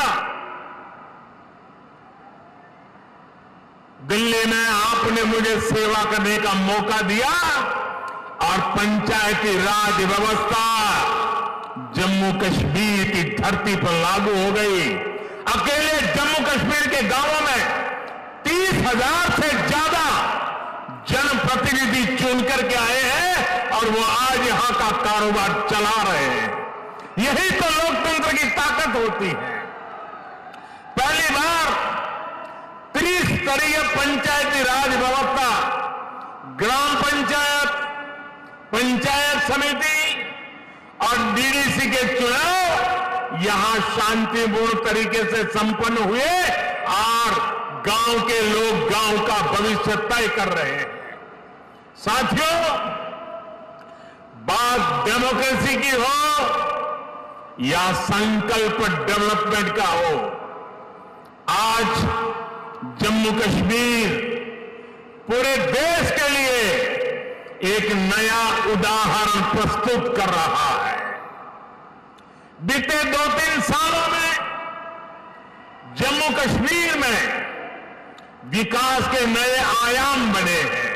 दिल्ली में आपने मुझे सेवा करने का मौका दिया और पंचायती राज व्यवस्था जम्मू कश्मीर की धरती पर लागू हो गई। अकेले जम्मू कश्मीर के गांवों में तीस हजार से ज्यादा जनप्रतिनिधि चुन करके आए हैं और वो आज यहां का कारोबार चला रहे हैं। यही तो लोकतंत्र की ताकत होती है। पहली बार त्रिस्तरीय पंचायती राज व्यवस्था, ग्राम पंचायत, पंचायत समिति और डीडीसी के चुनाव यहां शांतिपूर्ण तरीके से संपन्न हुए और गांव के लोग गांव का भविष्य तय कर रहे हैं। साथियों, बात डेमोक्रेसी की हो या संकल्प डेवलपमेंट का हो, आज जम्मू कश्मीर पूरे देश के लिए एक नया उदाहरण प्रस्तुत कर रहा है। बीते दो तीन सालों में जम्मू कश्मीर में विकास के नए आयाम बने हैं।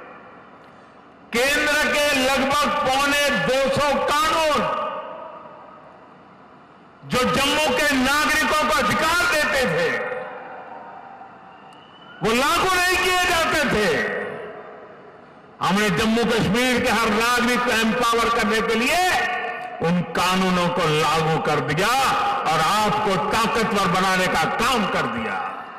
केंद्र के लगभग पौने दो सौ कानून जो जम्मू के नागरिकों को अधिकार देते थे, वो लागू नहीं किए जाते थे। हमने जम्मू कश्मीर के हर नागरिक को एम्पावर करने के लिए उन कानूनों को लागू कर दिया और आपको ताकतवर बनाने का काम कर दिया।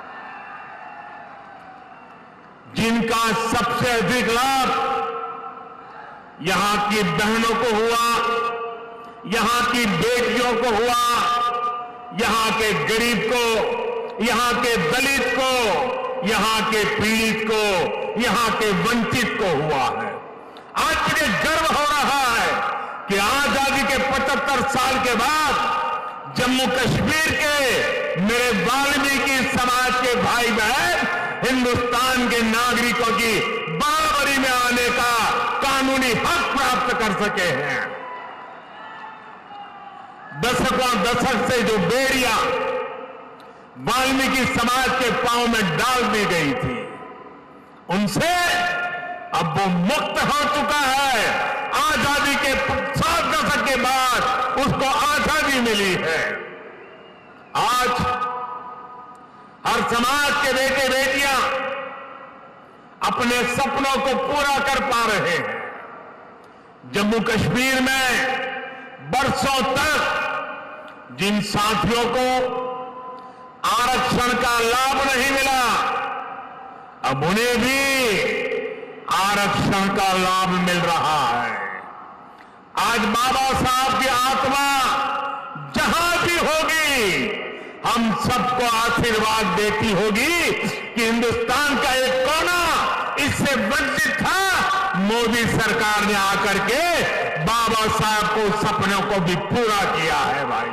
जिनका सबसे अधिक लाभ यहां की बहनों को हुआ, यहां की बेटियों को हुआ, यहां के गरीब को, यहां के दलित को, यहां के पीड़ित को, यहां के वंचित को हुआ है। आज मुझे गर्व हो रहा है कि आजादी के पचहत्तर साल के बाद जम्मू कश्मीर के मेरे वाल्मीकि समाज के भाई बहन हिंदुस्तान के नागरिकों की बराबरी में आने का कानूनी हक प्राप्त कर सके हैं। दशकों दशक से जो बेड़ियां वाल्मीकि समाज के पांव में डाल दी गई थी, उनसे अब वो मुक्त हो चुका है। आजादी के सात दशक के बाद उसको आजादी मिली है। आज हर समाज के बेटे बेटियां अपने सपनों को पूरा कर पा रहे हैं। जम्मू कश्मीर में बरसों तक जिन साथियों को आरक्षण का लाभ नहीं मिला, अब उन्हें भी आरक्षण का लाभ मिल रहा है। आज बाबा साहब की आत्मा जहां भी होगी, हम सबको आशीर्वाद देती होगी कि हिंदुस्तान का एक कोना इससे वंचित था। मोदी सरकार ने आकर के बाबा साहब को सपनों को भी पूरा किया है। भाई,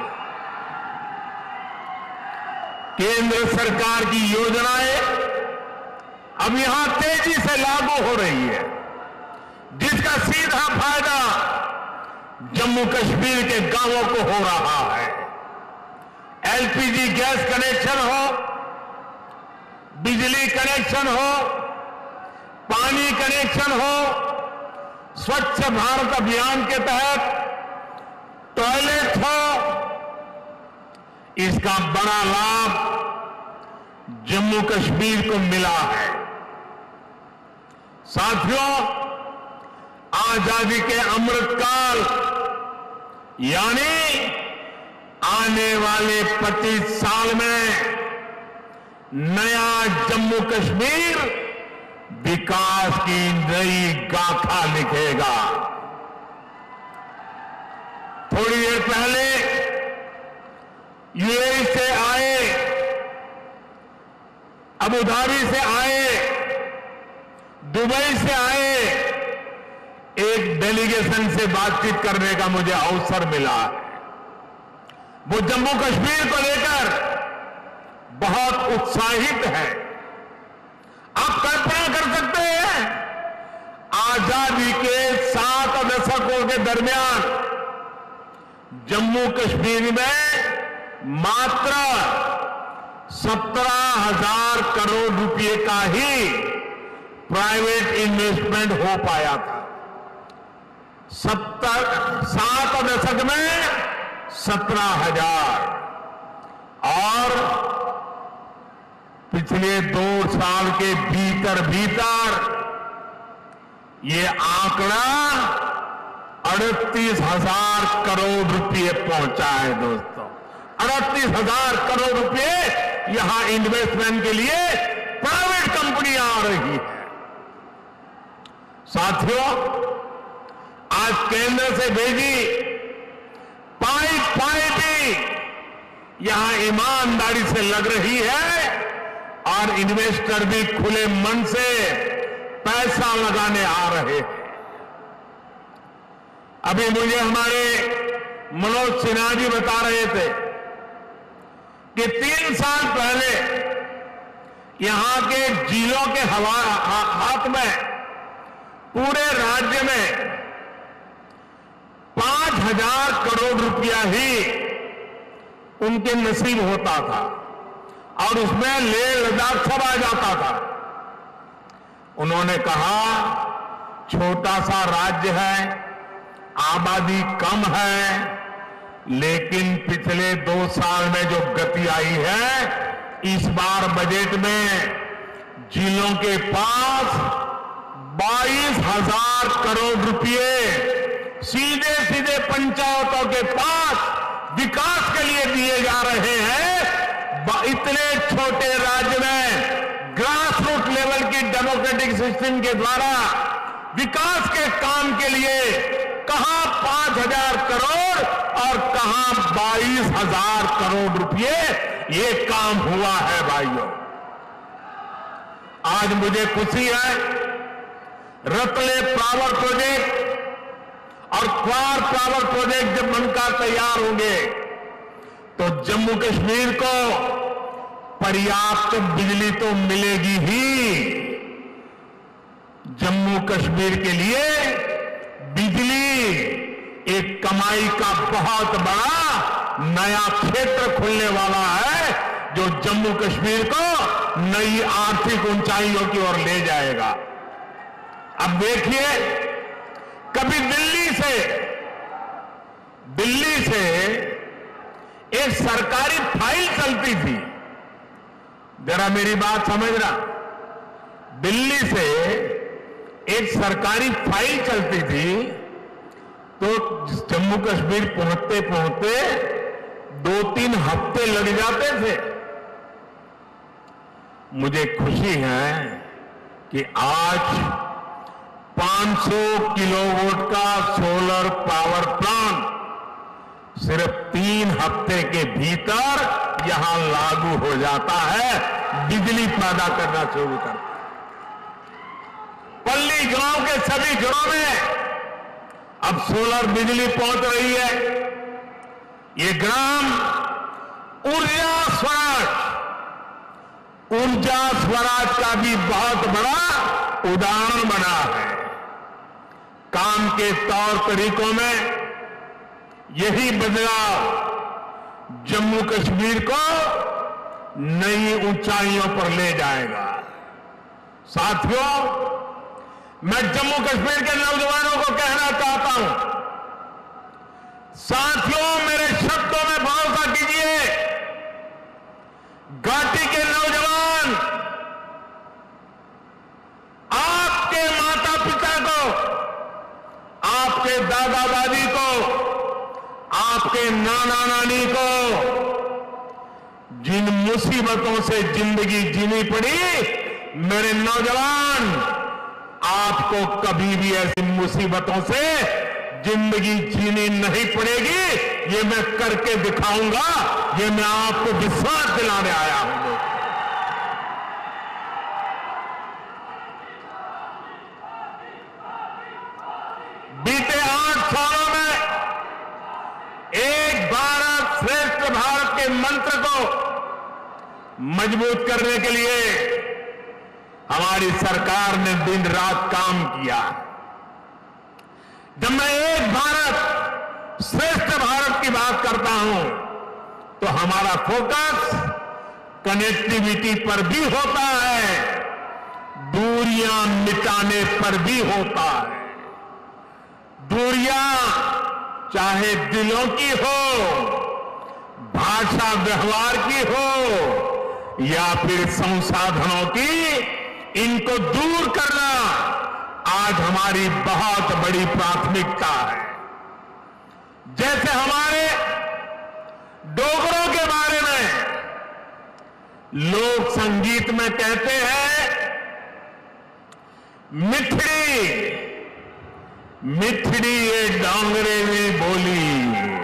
केंद्र सरकार की योजनाएं अब यहां तेजी से लागू हो रही है, जिसका सीधा फायदा जम्मू कश्मीर के गांवों को हो रहा है। एलपीजी गैस कनेक्शन हो, बिजली कनेक्शन हो, पानी कनेक्शन हो, स्वच्छ भारत अभियान के तहत टॉयलेट हो, इसका बड़ा लाभ जम्मू कश्मीर को मिला है। साथियों, आजादी के अमृतकाल यानी आने वाले पच्चीस साल में नया जम्मू कश्मीर विकास की नई गाथा लिखेगा। थोड़ी देर पहले यूएई से आए, अबू धाबी से आए, दुबई से आए एक डेलीगेशन से बातचीत करने का मुझे अवसर मिला। वो जम्मू कश्मीर को लेकर बहुत उत्साहित है। आप कल्पना कर सकते हैं, आजादी के सात दशकों के दरमियान जम्मू कश्मीर में मात्र सत्रह हजार करोड़ रुपए का ही प्राइवेट इन्वेस्टमेंट हो पाया था। सत्तर सात दशक में सत्रह हजार और पिछले दो साल के भीतर भीतर ये आंकड़ा अड़तीस हजार करोड़ रुपए पहुंचा है। दोस्तों, अड़तीस हजार करोड़ रुपए यहां इन्वेस्टमेंट के लिए प्राइवेट कंपनियां आ रही है। साथियों, आज केंद्र से भेजी पाइप पाइप भी यहां ईमानदारी से लग रही है और इन्वेस्टर भी खुले मन से पैसा लगाने आ रहे हैं। अभी मुझे हमारे मनोज सिन्हा जी बता रहे थे कि तीन साल पहले यहां के जिलों के हवा हा, हाथ में पूरे राज्य में पांच हजार करोड़ रुपया ही उनके नसीब होता था और उसमें लेह लद्दाख सब आ जाता था। उन्होंने कहा, छोटा सा राज्य है, आबादी कम है, लेकिन पिछले दो साल में जो गति आई है, इस बार बजट में जिलों के पास बाईस हजार करोड़ रुपए सीधे सीधे पंचायतों के पास विकास के लिए दिए जा रहे हैं। इतने छोटे राज्य में ग्रास रूट लेवल की डेमोक्रेटिक सिस्टम के द्वारा विकास के काम के लिए कहां पांच हजार करोड़ और कहां बाईस हजार करोड़ रुपए ये काम हुआ है। भाइयों, आज मुझे खुशी है, रतले पावर प्रोजेक्ट और क्वार पावर प्रोजेक्ट जब बनकर तैयार होंगे तो जम्मू कश्मीर को पर्याप्त बिजली तो मिलेगी ही। जम्मू कश्मीर के लिए बिजली एक कमाई का बहुत बड़ा नया क्षेत्र खुलने वाला है, जो जम्मू कश्मीर को नई आर्थिक ऊंचाइयों की ओर ले जाएगा। अब देखिए, कभी दिल्ली से दिल्ली से एक सरकारी फाइल चलती थी, जरा मेरी बात समझना, दिल्ली से एक सरकारी फाइल चलती थी तो जम्मू कश्मीर पहुंचते पहुंचते दो तीन हफ्ते लग जाते थे। मुझे खुशी है कि आज पांच सौ किलोवाट का सोलर पावर प्लांट सिर्फ तीन हफ्ते के भीतर यहां लागू हो जाता है, बिजली पैदा करना शुरू करता है। पल्ली गांव के सभी घरों में अब सोलर बिजली पहुंच रही है। ये ग्राम ऊर्जा स्वराज ऊर्जा स्वराज का भी बहुत बड़ा उदाहरण बना है। काम के तौर तरीकों में यही बदलाव जम्मू कश्मीर को नई ऊंचाइयों पर ले जाएगा। साथियों, मैं जम्मू कश्मीर के नौजवानों को कहना चाहता हूं, साथियों मेरे शब्दों में भरोसा कीजिए, घाटी के नौजवान आपके दादा दादी को, आपके नाना नानी को जिन मुसीबतों से जिंदगी जीनी पड़ी, मेरे नौजवान, आपको कभी भी ऐसी मुसीबतों से जिंदगी जीनी नहीं पड़ेगी। ये मैं करके दिखाऊंगा, ये मैं आपको विश्वास दिलाने आया हूं। बीते आठ सालों में एक भारत श्रेष्ठ भारत के मंत्र को मजबूत करने के लिए हमारी सरकार ने दिन रात काम किया। जब मैं एक भारत श्रेष्ठ भारत की बात करता हूं तो हमारा फोकस कनेक्टिविटी पर भी होता है, दूरियां मिटाने पर भी होता है। दूरियां चाहे दिलों की हो, भाषा व्यवहार की हो या फिर संसाधनों की, इनको दूर करना आज हमारी बहुत बड़ी प्राथमिकता है। जैसे हमारे डोगरों के बारे में लोक संगीत में कहते हैं, मिठड़ी मिठड़ी ये डांगरे में बोली,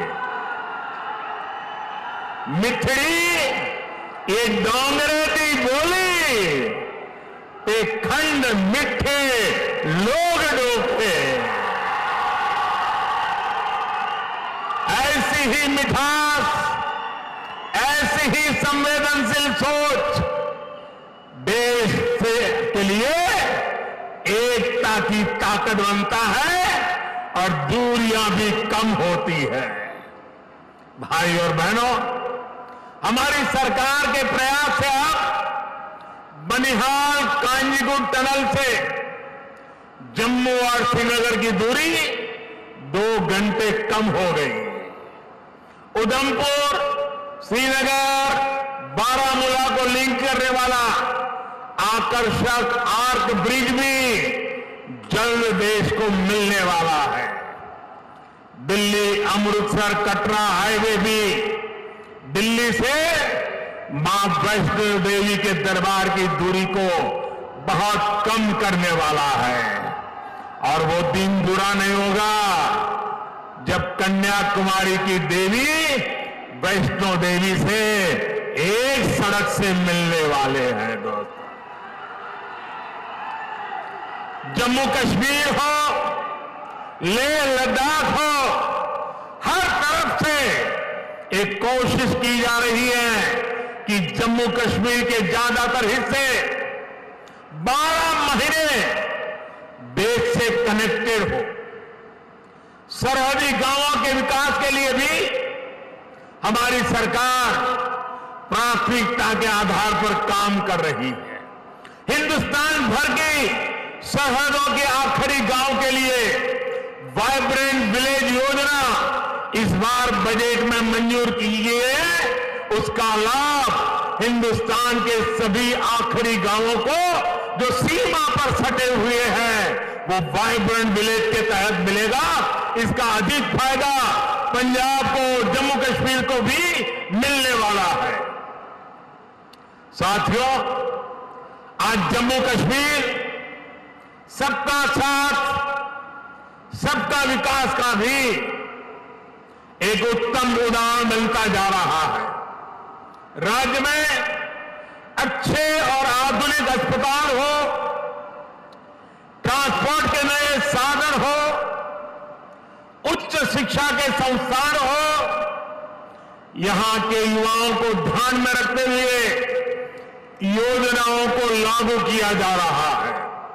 मिठड़ी ये डांगरे की बोली, ते खंड मिठे लोग डोके। ऐसी ही मिठास, ऐसी ही संवेदनशील सोच देश से के लिए एकता की ताकत बनता है और दूरियां भी कम होती है। भाई और बहनों, हमारी सरकार के प्रयास से अब बनिहाल कांजीगुंड टनल से जम्मू और श्रीनगर की दूरी दो घंटे कम हो गई। उधमपुर, श्रीनगर, बारामूला को लिंक करने वाला आकर्षक आर्क ब्रिज भी जल्द देश को मिलने वाला है। दिल्ली अमृतसर कटरा हाईवे भी दिल्ली से मां वैष्णो देवी के दरबार की दूरी को बहुत कम करने वाला है। और वो दिन बुरा नहीं होगा जब कन्याकुमारी की देवी वैष्णो देवी से एक सड़क से मिलने वाले हैं। दोस्तों, जम्मू कश्मीर हो, लेह लद्दाख हो, हर तरफ से एक कोशिश की जा रही है कि जम्मू कश्मीर के ज्यादातर हिस्से बारह महीने देश से कनेक्टेड हो। सरहदी गांवों के विकास के लिए भी हमारी सरकार प्राथमिकता के आधार पर काम कर रही है। हिंदुस्तान भर की सरहदों के आखिरी गांव के लिए वाइब्रेंट विलेज योजना इस बार बजट में मंजूर की गई है। उसका लाभ हिंदुस्तान के सभी आखिरी गांवों को जो सीमा पर सटे हुए हैं वो वाइब्रेंट विलेज के तहत मिलेगा। इसका अधिक फायदा पंजाब को, जम्मू कश्मीर को भी मिलने वाला है। साथियों, आज जम्मू कश्मीर सबका साथ, सबका विकास का भी एक उत्तम उदाहरण बनता जा रहा है। राज्य में अच्छे और आधुनिक अस्पताल हो, ट्रांसपोर्ट के नए साधन हो, उच्च शिक्षा के संस्थान हो, यहां के युवाओं को ध्यान में रखते हुए योजनाओं को लागू किया जा रहा है।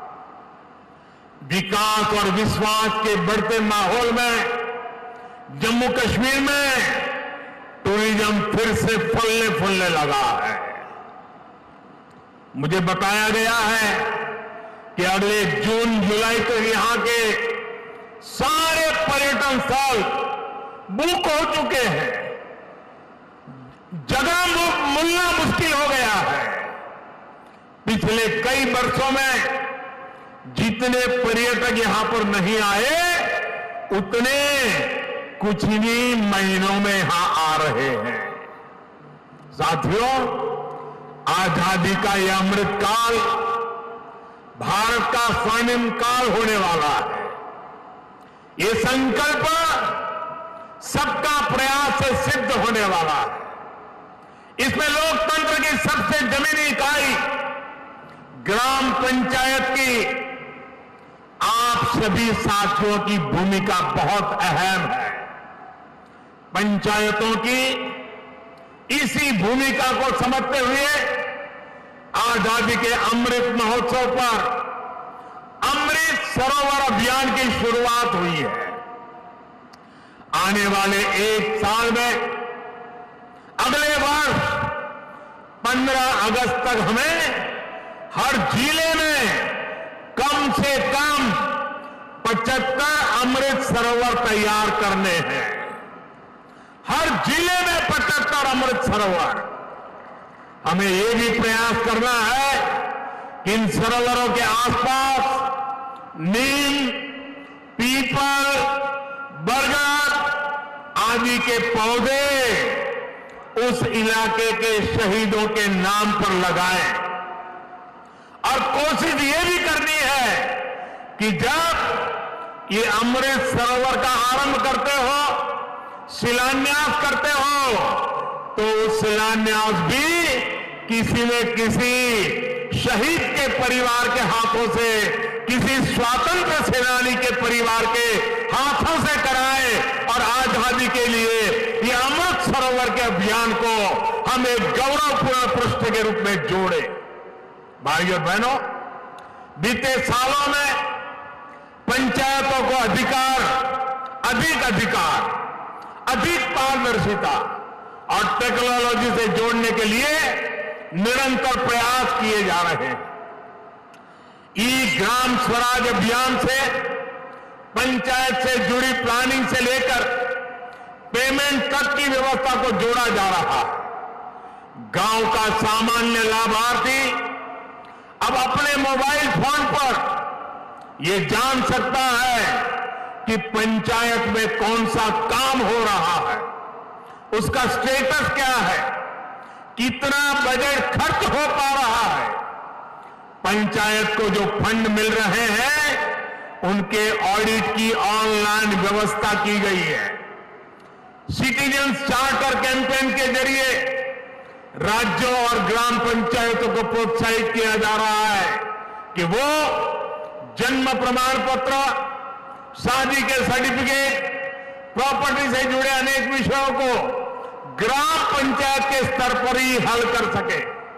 विकास और विश्वास के बढ़ते माहौल में जम्मू कश्मीर में टूरिज्म फिर से फलने फूलने लगा है। मुझे बताया गया है कि अगले जून जुलाई तक यहां के सारे पर्यटन स्थल बुक हो चुके हैं। जगह मिलना मुश्किल हो गया है। पिछले कई वर्षों में जितने पर्यटक यहां पर नहीं आए, उतने कुछ ही महीनों में यहां आ रहे हैं। साथियों, आजादी का यह अमृत काल भारत का स्वर्णिम काल होने वाला है। ये संकल्प सबका प्रयास से सिद्ध होने वाला है। इसमें लोकतंत्र की सबसे जमीनी इकाई ग्राम पंचायत की आप सभी साथियों की भूमिका बहुत अहम है। पंचायतों की इसी भूमिका को समझते हुए आजादी के अमृत महोत्सव पर अमृत सरोवर अभियान की शुरुआत हुई है। आने वाले एक साल में अगले वर्ष पंद्रह अगस्त तक हमें हर जिले में कम से कम पचहत्तर अमृत सरोवर तैयार करने हैं। हर जिले में पचहत्तर अमृत सरोवर। हमें ये भी प्रयास करना है कि इन सरोवरों के आसपास नीम, पीपल, बरगद आदि के पौधे उस इलाके के शहीदों के नाम पर लगाएं। और कोशिश ये भी करनी है कि जब ये अमृत सरोवर का आरंभ करते हो, शिलान्यास करते हो, तो शिलान्यास भी किसी न किसी शहीद के परिवार के हाथों से, किसी स्वतंत्र सेनानी के परिवार के हाथों से कराए और आजादी के लिए ये अमृत सरोवर के अभियान को हम एक गौरवपूर्ण पृष्ठ के रूप में जोड़े। भाइयों और बहनों, बीते सालों में पंचायतों को अधिकार, अधिक अधिकार, अधिक पारदर्शिता और टेक्नोलॉजी से जोड़ने के लिए निरंतर प्रयास किए जा रहे हैं। ई ग्राम स्वराज अभियान से पंचायत से जुड़ी प्लानिंग से लेकर पेमेंट तक की व्यवस्था को जोड़ा जा रहा है। गांव का सामान्य लाभार्थी अब अपने मोबाइल फोन पर यह जान सकता है कि पंचायत में कौन सा काम हो रहा है, उसका स्टेटस क्या है, कितना बजट खर्च हो पा रहा है। पंचायत को जो फंड मिल रहे हैं उनके ऑडिट की ऑनलाइन व्यवस्था की गई है। सिटीजन्स चार्टर कैंपेन के जरिए राज्यों और ग्राम पंचायतों को प्रोत्साहित किया जा रहा है कि वो जन्म प्रमाण पत्र, शादी के सर्टिफिकेट, प्रॉपर्टी से जुड़े अनेक विषयों को ग्राम पंचायत के स्तर पर ही हल कर सके।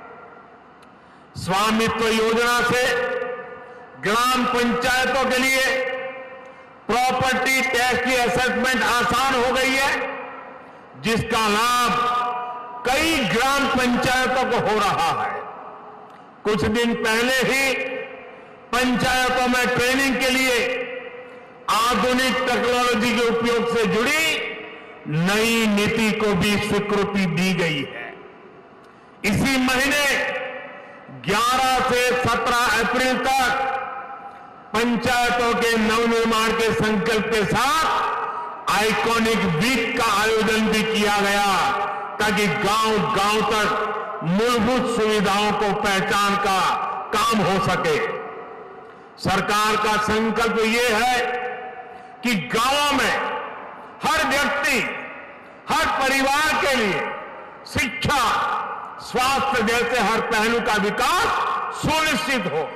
स्वामित्व योजना से ग्राम पंचायतों के लिए प्रॉपर्टी टैक्स की असेसमेंट आसान हो गई है, जिसका लाभ कई ग्राम पंचायतों को हो रहा है। कुछ दिन पहले ही पंचायतों में ट्रेनिंग के लिए आधुनिक टेक्नोलॉजी के उपयोग से जुड़ी नई नीति को भी स्वीकृति दी गई है। इसी महीने ग्यारह से सत्रह अप्रैल तक पंचायतों के नवनिर्माण के संकल्प के साथ आइकॉनिक वीक का आयोजन भी किया गया, ताकि गांव गांव तक मूलभूत सुविधाओं को पहचान का काम हो सके। सरकार का संकल्प ये है कि गांवों में हर व्यक्ति, हर परिवार के लिए शिक्षा, स्वास्थ्य जैसे हर पहलू का विकास सुनिश्चित हो।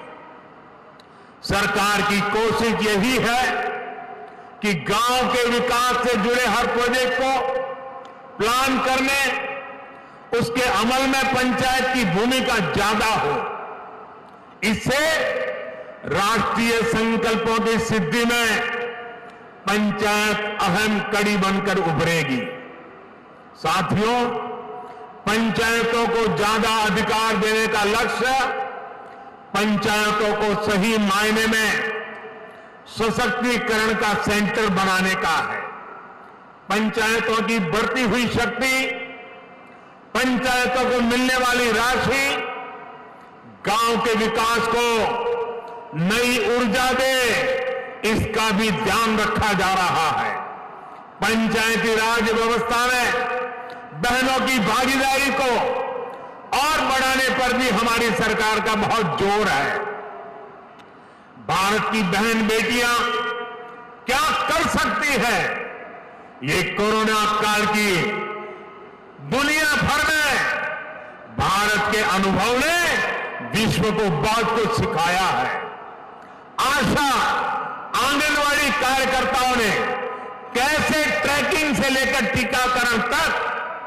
सरकार की कोशिश यही है कि गांव के विकास से जुड़े हर प्रोजेक्ट को प्लान करने, उसके अमल में पंचायत की भूमिका ज्यादा हो। इससे राष्ट्रीय संकल्पों की सिद्धि में पंचायत अहम कड़ी बनकर उभरेगी। साथियों, पंचायतों को ज्यादा अधिकार देने का लक्ष्य पंचायतों को सही मायने में सशक्तिकरण का सेंटर बनाने का है। पंचायतों की बढ़ती हुई शक्ति, पंचायतों को मिलने वाली राशि गांव के विकास को नई ऊर्जा दे, इसका भी ध्यान रखा जा रहा है। पंचायती राज व्यवस्था में बहनों की भागीदारी को और बढ़ाने पर भी हमारी सरकार का बहुत जोर है। भारत की बहन बेटियां क्या कर सकती है, ये कोरोना काल की दुनिया भर में भारत के अनुभव ने विश्व को बहुत कुछ सिखाया है। आशा आंगनवाड़ी कार्यकर्ताओं ने कैसे ट्रैकिंग से लेकर टीकाकरण तक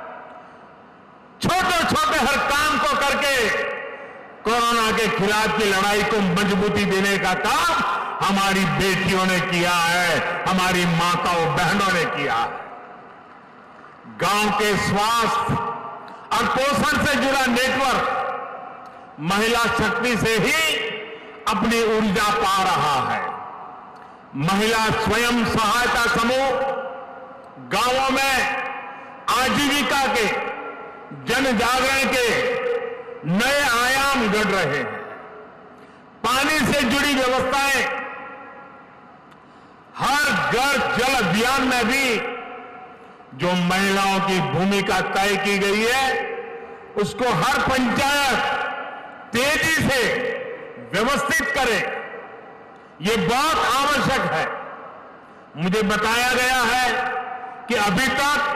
छोटे छोटे हर काम को करके कोरोना के खिलाफ की लड़ाई को मजबूती देने का काम हमारी बेटियों ने किया है, हमारी माताओं बहनों ने किया है। गांव के स्वास्थ्य और पोषण से जुड़ा नेटवर्क महिला शक्ति से ही अपनी ऊर्जा पा रहा है। महिला स्वयं सहायता समूह गांवों में आजीविका के जन जागरण के नए आयाम गढ़ रहे हैं। पानी से जुड़ी व्यवस्थाएं, हर घर जल अभियान में भी जो महिलाओं की भूमिका तय की गई है, उसको हर पंचायत तेजी से व्यवस्थित करे, ये बहुत आवश्यक है। मुझे बताया गया है कि अभी तक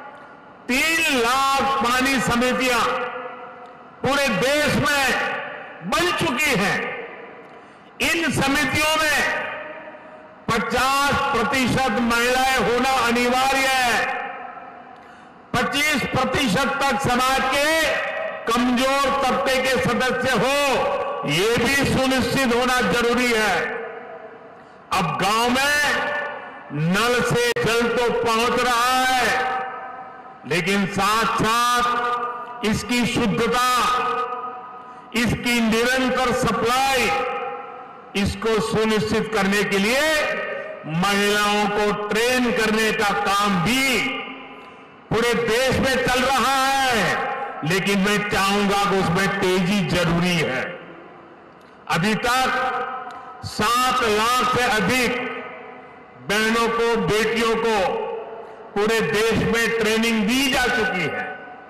तीन लाख पानी समितियां पूरे देश में बन चुकी हैं। इन समितियों में पचास प्रतिशत महिलाएं होना अनिवार्य है। पच्चीस प्रतिशत तक समाज के कमजोर तबके के सदस्य हो, ये भी सुनिश्चित होना जरूरी है। अब गांव में नल से जल तो पहुंच रहा है, लेकिन साथ साथ इसकी शुद्धता, इसकी निरंतर सप्लाई, इसको सुनिश्चित करने के लिए महिलाओं को ट्रेन करने का काम भी पूरे देश में चल रहा है। लेकिन मैं चाहूंगा कि उसमें तेजी जरूरी है। अभी तक सात लाख से अधिक बहनों को, बेटियों को पूरे देश में ट्रेनिंग दी जा चुकी है।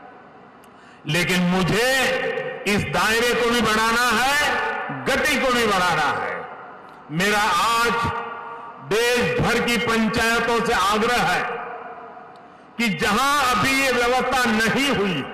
लेकिन मुझे इस दायरे को भी बढ़ाना है, गति को भी बढ़ाना है। मेरा आज देश भर की पंचायतों से आग्रह है कि जहां अभी ये व्यवस्था नहीं हुई है,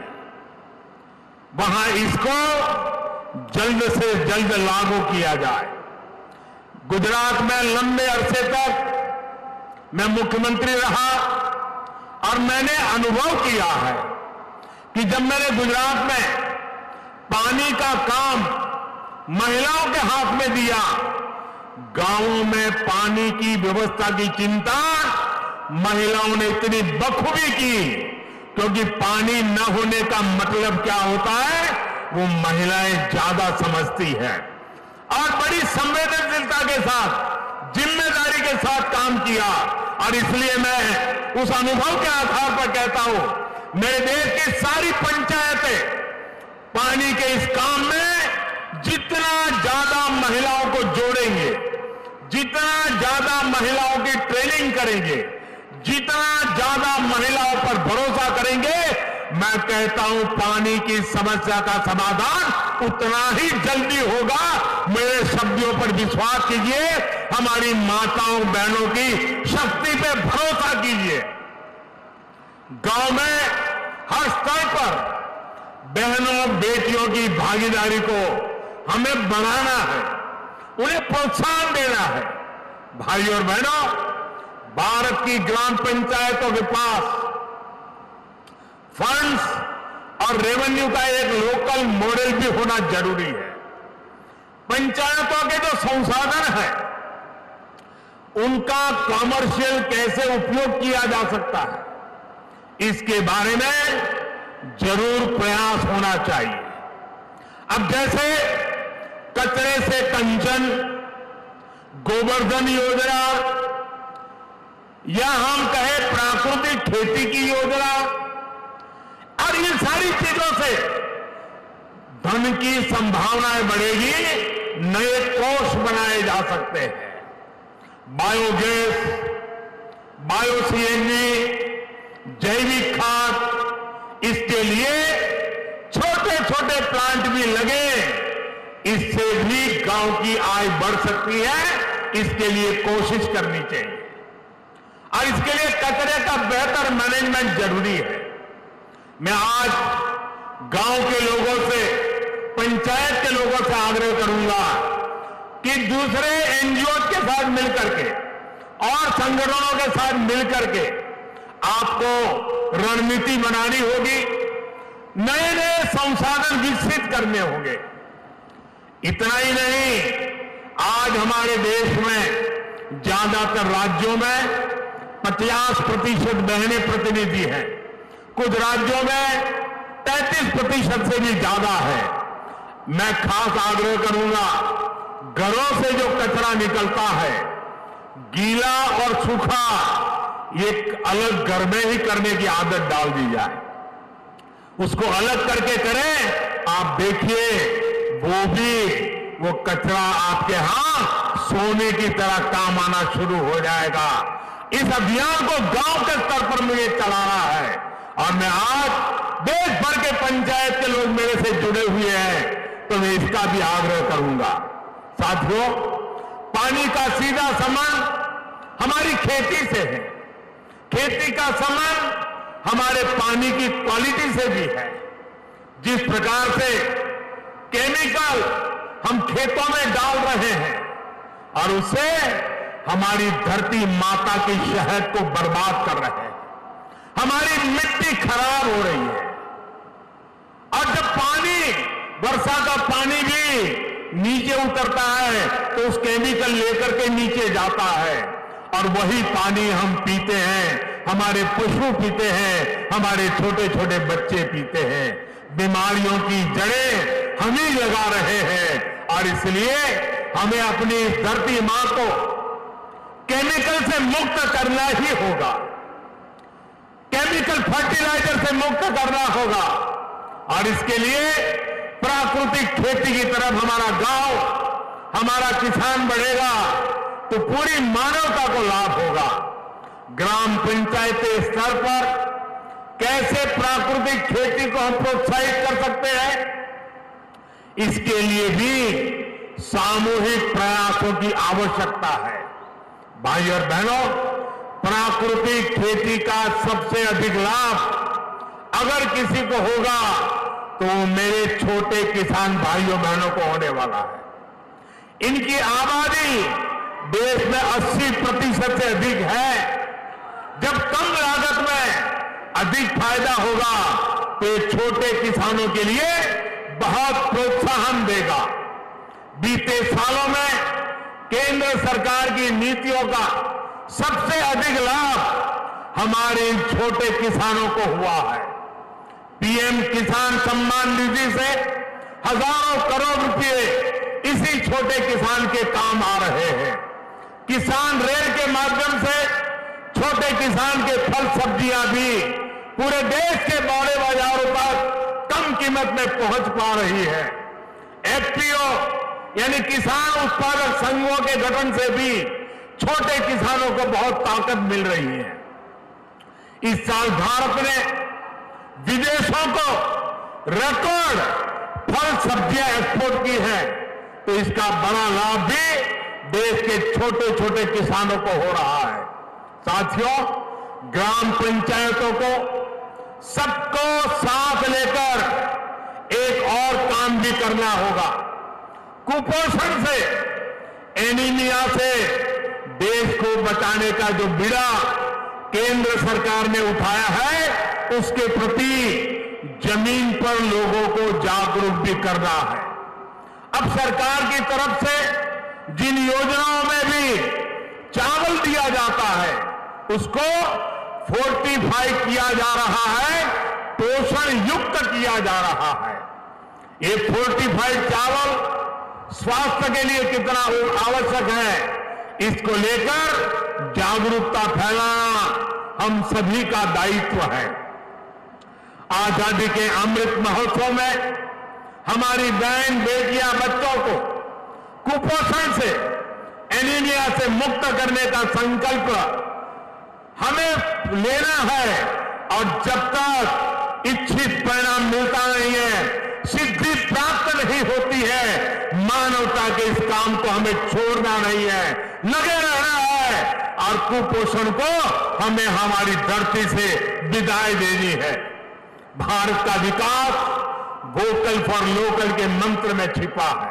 वहां इसको जल्द से जल्द लागू किया जाए। गुजरात में लंबे अरसे तक मैं मुख्यमंत्री रहा और मैंने अनुभव किया है कि जब मैंने गुजरात में पानी का काम महिलाओं के हाथ में दिया, गांवों में पानी की व्यवस्था की चिंता महिलाओं ने इतनी बखूबी की, क्योंकि पानी न होने का मतलब क्या होता है वो महिलाएं ज्यादा समझती हैं। और बड़ी संवेदनशीलता के साथ, जिम्मेदारी के साथ काम किया। और इसलिए मैं उस अनुभव के आधार पर कहता हूं, मेरे देश की सारी पंचायतें पानी के इस काम में जितना ज्यादा महिलाओं को जोड़ेंगे, जितना ज्यादा महिलाओं की ट्रेनिंग करेंगे, जितना ज्यादा महिलाओं पर भरोसा करेंगे, मैं कहता हूं पानी की समस्या का समाधान उतना ही जल्दी होगा। मेरे शब्दों पर विश्वास कीजिए, हमारी माताओं बहनों की शक्ति पे भरोसा कीजिए। गांव में हर स्तर पर बहनों बेटियों की भागीदारी को हमें बढ़ाना है, उन्हें प्रोत्साहन देना है। भाइयों और बहनों, भारत की ग्राम पंचायतों के पास फंड्स और रेवेन्यू का एक लोकल मॉडल भी होना जरूरी है। पंचायतों के जो संसाधन है, उनका कॉमर्शियल कैसे उपयोग किया जा सकता है, इसके बारे में जरूर प्रयास होना चाहिए। अब जैसे कचरे से कंचन, गोवर्धन योजना, या हम कहें प्राकृतिक खेती की योजना, और इन सारी चीजों से धन की संभावनाएं बढ़ेगी, नए कोष बनाए जा सकते हैं। बायोगैस, बायो सीएनजी, जैविक खाद, इसके लिए छोटे छोटे प्लांट भी लगे। इससे भी गांव की आय बढ़ सकती है। इसके लिए कोशिश करनी चाहिए और इसके लिए कचरे का बेहतर मैनेजमेंट जरूरी है। मैं आज गांव के लोगों से, पंचायत के लोगों से आग्रह करूंगा कि दूसरे एनजीओ के साथ मिलकर के और संगठनों के साथ मिलकर के आपको रणनीति बनानी होगी, नए नए संसाधन विकसित करने होंगे। इतना ही नहीं, आज हमारे देश में ज्यादातर राज्यों में पचास प्रतिशत बहनें प्रतिनिधि हैं, कुछ राज्यों में तैंतीस प्रतिशत से भी ज्यादा है। मैं खास आग्रह करूंगा, घरों से जो कचरा निकलता है, गीला और सूखा, ये अलग घर में ही करने की आदत डाल दी जाए। उसको अलग करके करें, आप देखिए वो भी वो कचरा आपके यहां सोने की तरह काम आना शुरू हो जाएगा। इस अभियान को गांव के स्तर पर मुझे चलाना है और मैं आज देश भर के पंचायत के लोग मेरे से जुड़े हुए हैं, तो मैं इसका भी आग्रह करूंगा। साथियों, पानी का सीधा संबंध हमारी खेती से है, खेती का संबंध हमारे पानी की क्वालिटी से भी है। जिस प्रकार से केमिकल हम खेतों में डाल रहे हैं और उससे हमारी धरती माता की शहद को बर्बाद कर रहे हैं, हमारी मिट्टी खराब हो रही है। और जब पानी, वर्षा का पानी भी नीचे उतरता है तो उस केमिकल लेकर के नीचे जाता है और वही पानी हम पीते हैं, हमारे पशु पीते हैं, हमारे छोटे छोटे बच्चे पीते हैं। बीमारियों की जड़ें हम ही लगा रहे हैं और इसलिए हमें अपनी इस धरती मां को केमिकल से मुक्त करना ही होगा, केमिकल फर्टिलाइजर से मुक्त करना होगा और इसके लिए प्राकृतिक खेती की तरफ हमारा गांव, हमारा किसान बढ़ेगा तो पूरी मानवता को लाभ होगा। ग्राम पंचायत स्तर पर कैसे प्राकृतिक खेती को हम प्रोत्साहित कर सकते हैं, इसके लिए भी सामूहिक प्रयासों की आवश्यकता है। भाई और बहनों, प्राकृतिक खेती का सबसे अधिक लाभ अगर किसी को होगा तो मेरे छोटे किसान भाइयों बहनों को होने वाला है। इनकी आबादी देश में अस्सी प्रतिशत से अधिक है। जब कम लागत में अधिक फायदा होगा तो ये छोटे किसानों के लिए बहुत प्रोत्साहन देगा। बीते सालों में केंद्र सरकार की नीतियों का सबसे अधिक लाभ हमारे इन छोटे किसानों को हुआ है। पीएम किसान सम्मान निधि से हजारों करोड़ रुपए इसी छोटे किसान के काम आ रहे हैं। किसान रेल के माध्यम से छोटे किसान के फल सब्जियां भी पूरे देश के बड़े बाजारों तक कम कीमत में पहुंच पा रही है। एफपीओ यानी किसान उत्पादक संघों के गठन से भी छोटे किसानों को बहुत ताकत मिल रही है। इस साल भारत ने विदेशों को रिकॉर्ड फल सब्जियां एक्सपोर्ट की है, तो इसका बड़ा लाभ भी देश के छोटे छोटे किसानों को हो रहा है। साथियों, ग्राम पंचायतों को सबको साथ लेकर एक और काम भी करना होगा। कुपोषण से, एनीमिया से देश को बचाने का जो बीड़ा केंद्र सरकार ने उठाया है, उसके प्रति जमीन पर लोगों को जागरूक भी करना है। अब सरकार की तरफ से जिन योजनाओं में भी चावल दिया जाता है, उसको फोर्टिफाई किया जा रहा है, पोषण युक्त किया जा रहा है। ये फोर्टिफाइड चावल स्वास्थ्य के लिए कितना आवश्यक है, इसको लेकर जागरूकता फैलाना हम सभी का दायित्व है। आजादी के अमृत महोत्सव में हमारी बहन बेटियां बच्चों को कुपोषण से एनीमिया से मुक्त करने का संकल्प हमें लेना है। और जब तक इच्छित परिणाम मिलता नहीं है, सिद्धि प्राप्त नहीं होती है, मानवता के इस काम को हमें छोड़ना नहीं है, लगे रहना है और कुपोषण को हमें हमारी धरती से विदाई देनी है। भारत का विकास वोकल फॉर लोकल के मंत्र में छिपा है।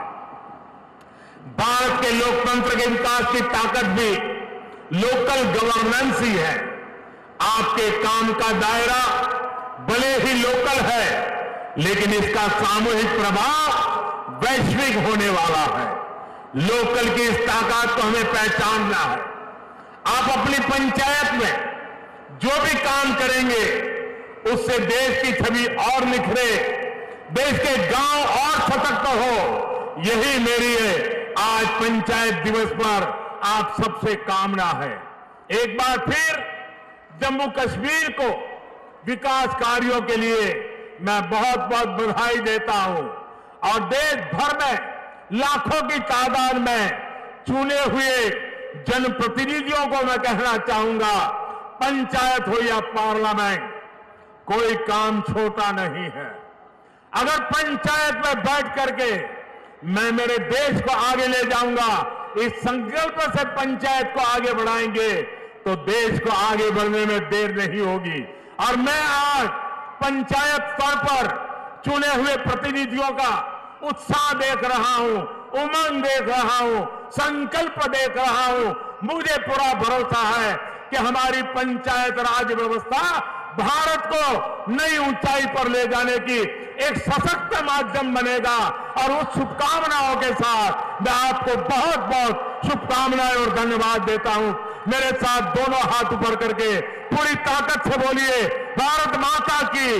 भारत के लोकतंत्र के विकास की ताकत भी लोकल गवर्नेंस ही है। आपके काम का दायरा भले ही लोकल है, लेकिन इसका सामूहिक प्रभाव वैश्विक होने वाला है। लोकल की इस ताकत को हमें पहचानना है। आप अपनी पंचायत में जो भी काम करेंगे उससे देश की छवि और निखरे, देश के गांव और सशक्त हो, यही मेरी आज पंचायत दिवस पर आप सबसे कामना है। एक बार फिर जम्मू कश्मीर को विकास कार्यों के लिए मैं बहुत बहुत बधाई देता हूं और देश भर में लाखों की तादाद में चुने हुए जनप्रतिनिधियों को मैं कहना चाहूंगा, पंचायत हो या पार्लियामेंट, कोई काम छोटा नहीं है। अगर पंचायत में बैठ करके मैं मेरे देश को आगे ले जाऊंगा, इस संकल्प से पंचायत को आगे बढ़ाएंगे तो देश को आगे बढ़ने में देर नहीं होगी। और मैं आज पंचायत स्तर पर चुने हुए प्रतिनिधियों का उत्साह देख रहा हूं, उमंग देख रहा हूं, संकल्प देख रहा हूं। मुझे पूरा भरोसा है कि हमारी पंचायत राज व्यवस्था भारत को नई ऊंचाई पर ले जाने की एक सशक्त माध्यम बनेगा। और उस शुभकामनाओं के साथ मैं आपको बहुत बहुत शुभकामनाएं और धन्यवाद देता हूं। मेरे साथ दोनों हाथ ऊपर करके पूरी ताकत से बोलिए, भारत माता की,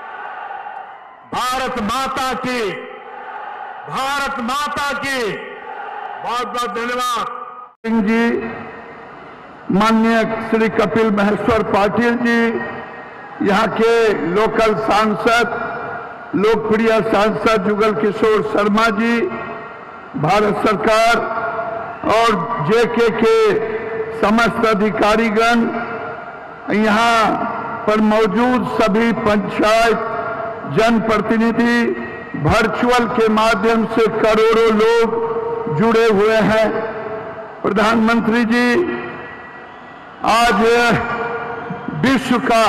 भारत माता की, भारत माता की। बहुत बहुत धन्यवाद। सिंह जी, माननीय श्री कपिल महेश्वर पाटिल जी, यहाँ के लोकल सांसद, लोकप्रिय सांसद जुगल किशोर शर्मा जी, भारत सरकार और जेके के समस्त अधिकारीगण, यहाँ पर मौजूद सभी पंचायत जनप्रतिनिधि, वर्चुअल के माध्यम से करोड़ों लोग जुड़े हुए हैं। प्रधानमंत्री जी, आज विश्व का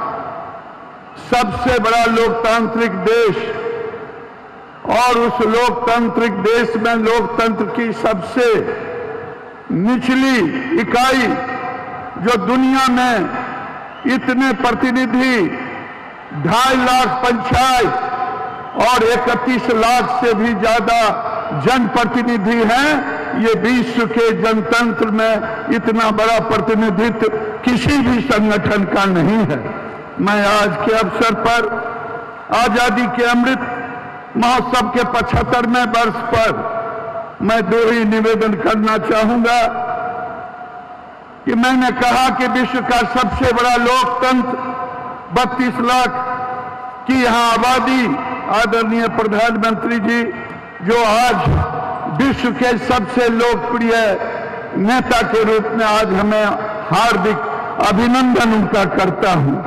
सबसे बड़ा लोकतांत्रिक देश और उस लोकतांत्रिक देश में लोकतंत्र की सबसे निचली इकाई जो दुनिया में इतने प्रतिनिधि, ढाई लाख पंचायत और इकतीस लाख से भी ज्यादा जनप्रतिनिधि हैं, ये विश्व के जनतंत्र में इतना बड़ा प्रतिनिधित्व किसी भी संगठन का नहीं है। मैं आज के अवसर पर आजादी के अमृत महोत्सव के पचहत्तरवें वर्ष पर मैं दो ही निवेदन करना चाहूंगा कि मैंने कहा कि विश्व का सबसे बड़ा लोकतंत्र, बत्तीस लाख की यहाँ आबादी, आदरणीय प्रधानमंत्री जी जो आज विश्व के सबसे लोकप्रिय नेता के रूप में आज हमें हार्दिक अभिनंदन उनका करता हूं।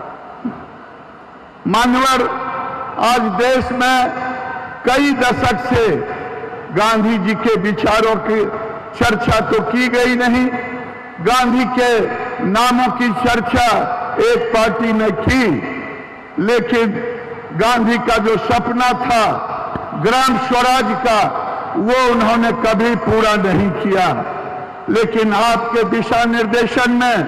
मान्यवर, आज देश में कई दशक से गांधी जी के विचारों की चर्चा तो की गई नहीं। गांधी के नामों की चर्चा एक पार्टी ने की, लेकिन गांधी का जो सपना था ग्राम स्वराज का, वो उन्होंने कभी पूरा नहीं किया। लेकिन आपके दिशा निर्देशन में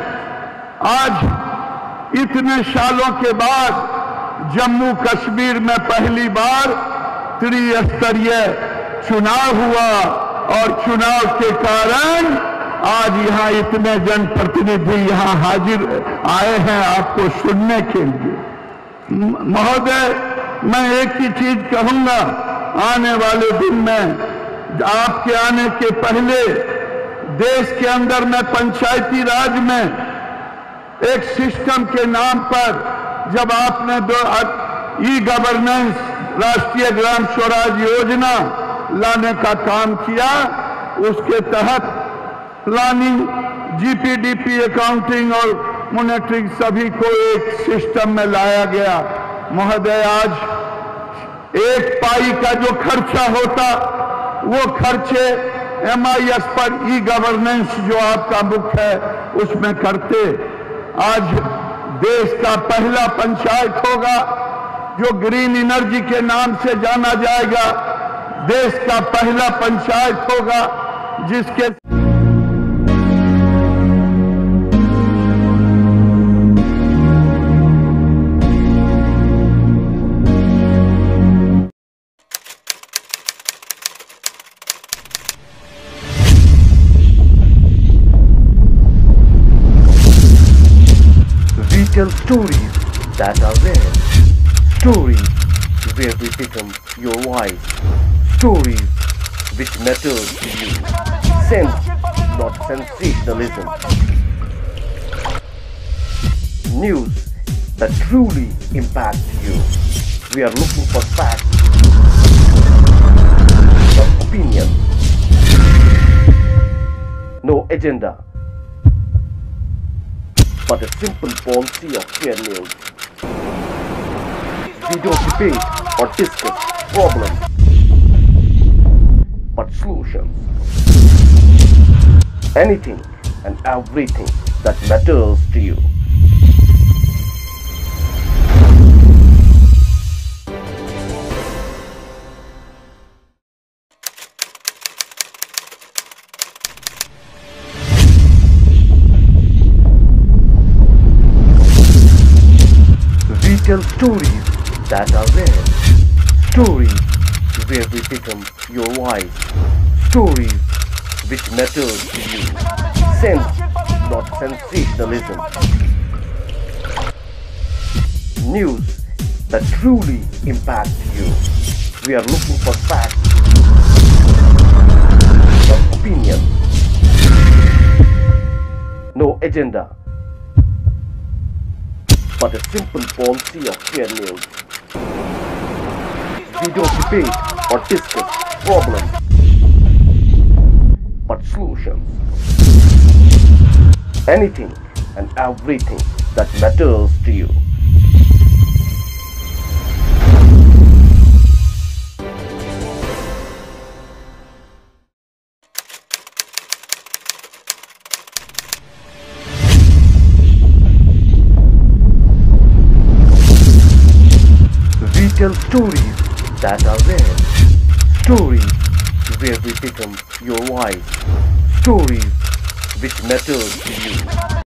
आज इतने सालों के बाद जम्मू कश्मीर में पहली बार त्रिस्तरीय चुनाव हुआ और चुनाव के कारण आज यहाँ इतने जनप्रतिनिधि यहाँ हाजिर आए हैं आपको सुनने के लिए। महोदय, मैं एक ही चीज कहूंगा, आने वाले दिन में आपके आने के पहले देश के अंदर में पंचायती राज में एक सिस्टम के नाम पर जब आपने दो ई गवर्नेंस राष्ट्रीय ग्राम स्वराज योजना लाने का काम किया, उसके तहत प्लानिंग, जीपीडीपी, अकाउंटिंग और मॉनिटरिंग सभी को एक सिस्टम में लाया गया। महोदय, आज एक पाई का जो खर्चा होता वो खर्चे एम आई एस पर ई गवर्नेंस जो आपका बुक है उसमें करते। आज देश का पहला पंचायत होगा जो ग्रीन एनर्जी के नाम से जाना जाएगा। देश का पहला पंचायत होगा जिसके tell stories that are rare, stories where we become your voice, stories which matter to you, sense, not sensationalism, news that truly impact you. We are looking for facts, not opinion, no agenda, but a simple policy of fair news. We don't debate or discuss problems, but solutions. Anything and everything that matters to you. We tell stories that are rare, stories where we become your voice, stories which matter to you, sense, not sensationalism, news that truly impact you. We are looking for facts, not opinion, no agenda, but a simple policy of fair news. We don't debate or discuss problems, but solutions. Anything and everything that matters to you. We tell stories that are rare, stories where we become your voice, stories which matter to you.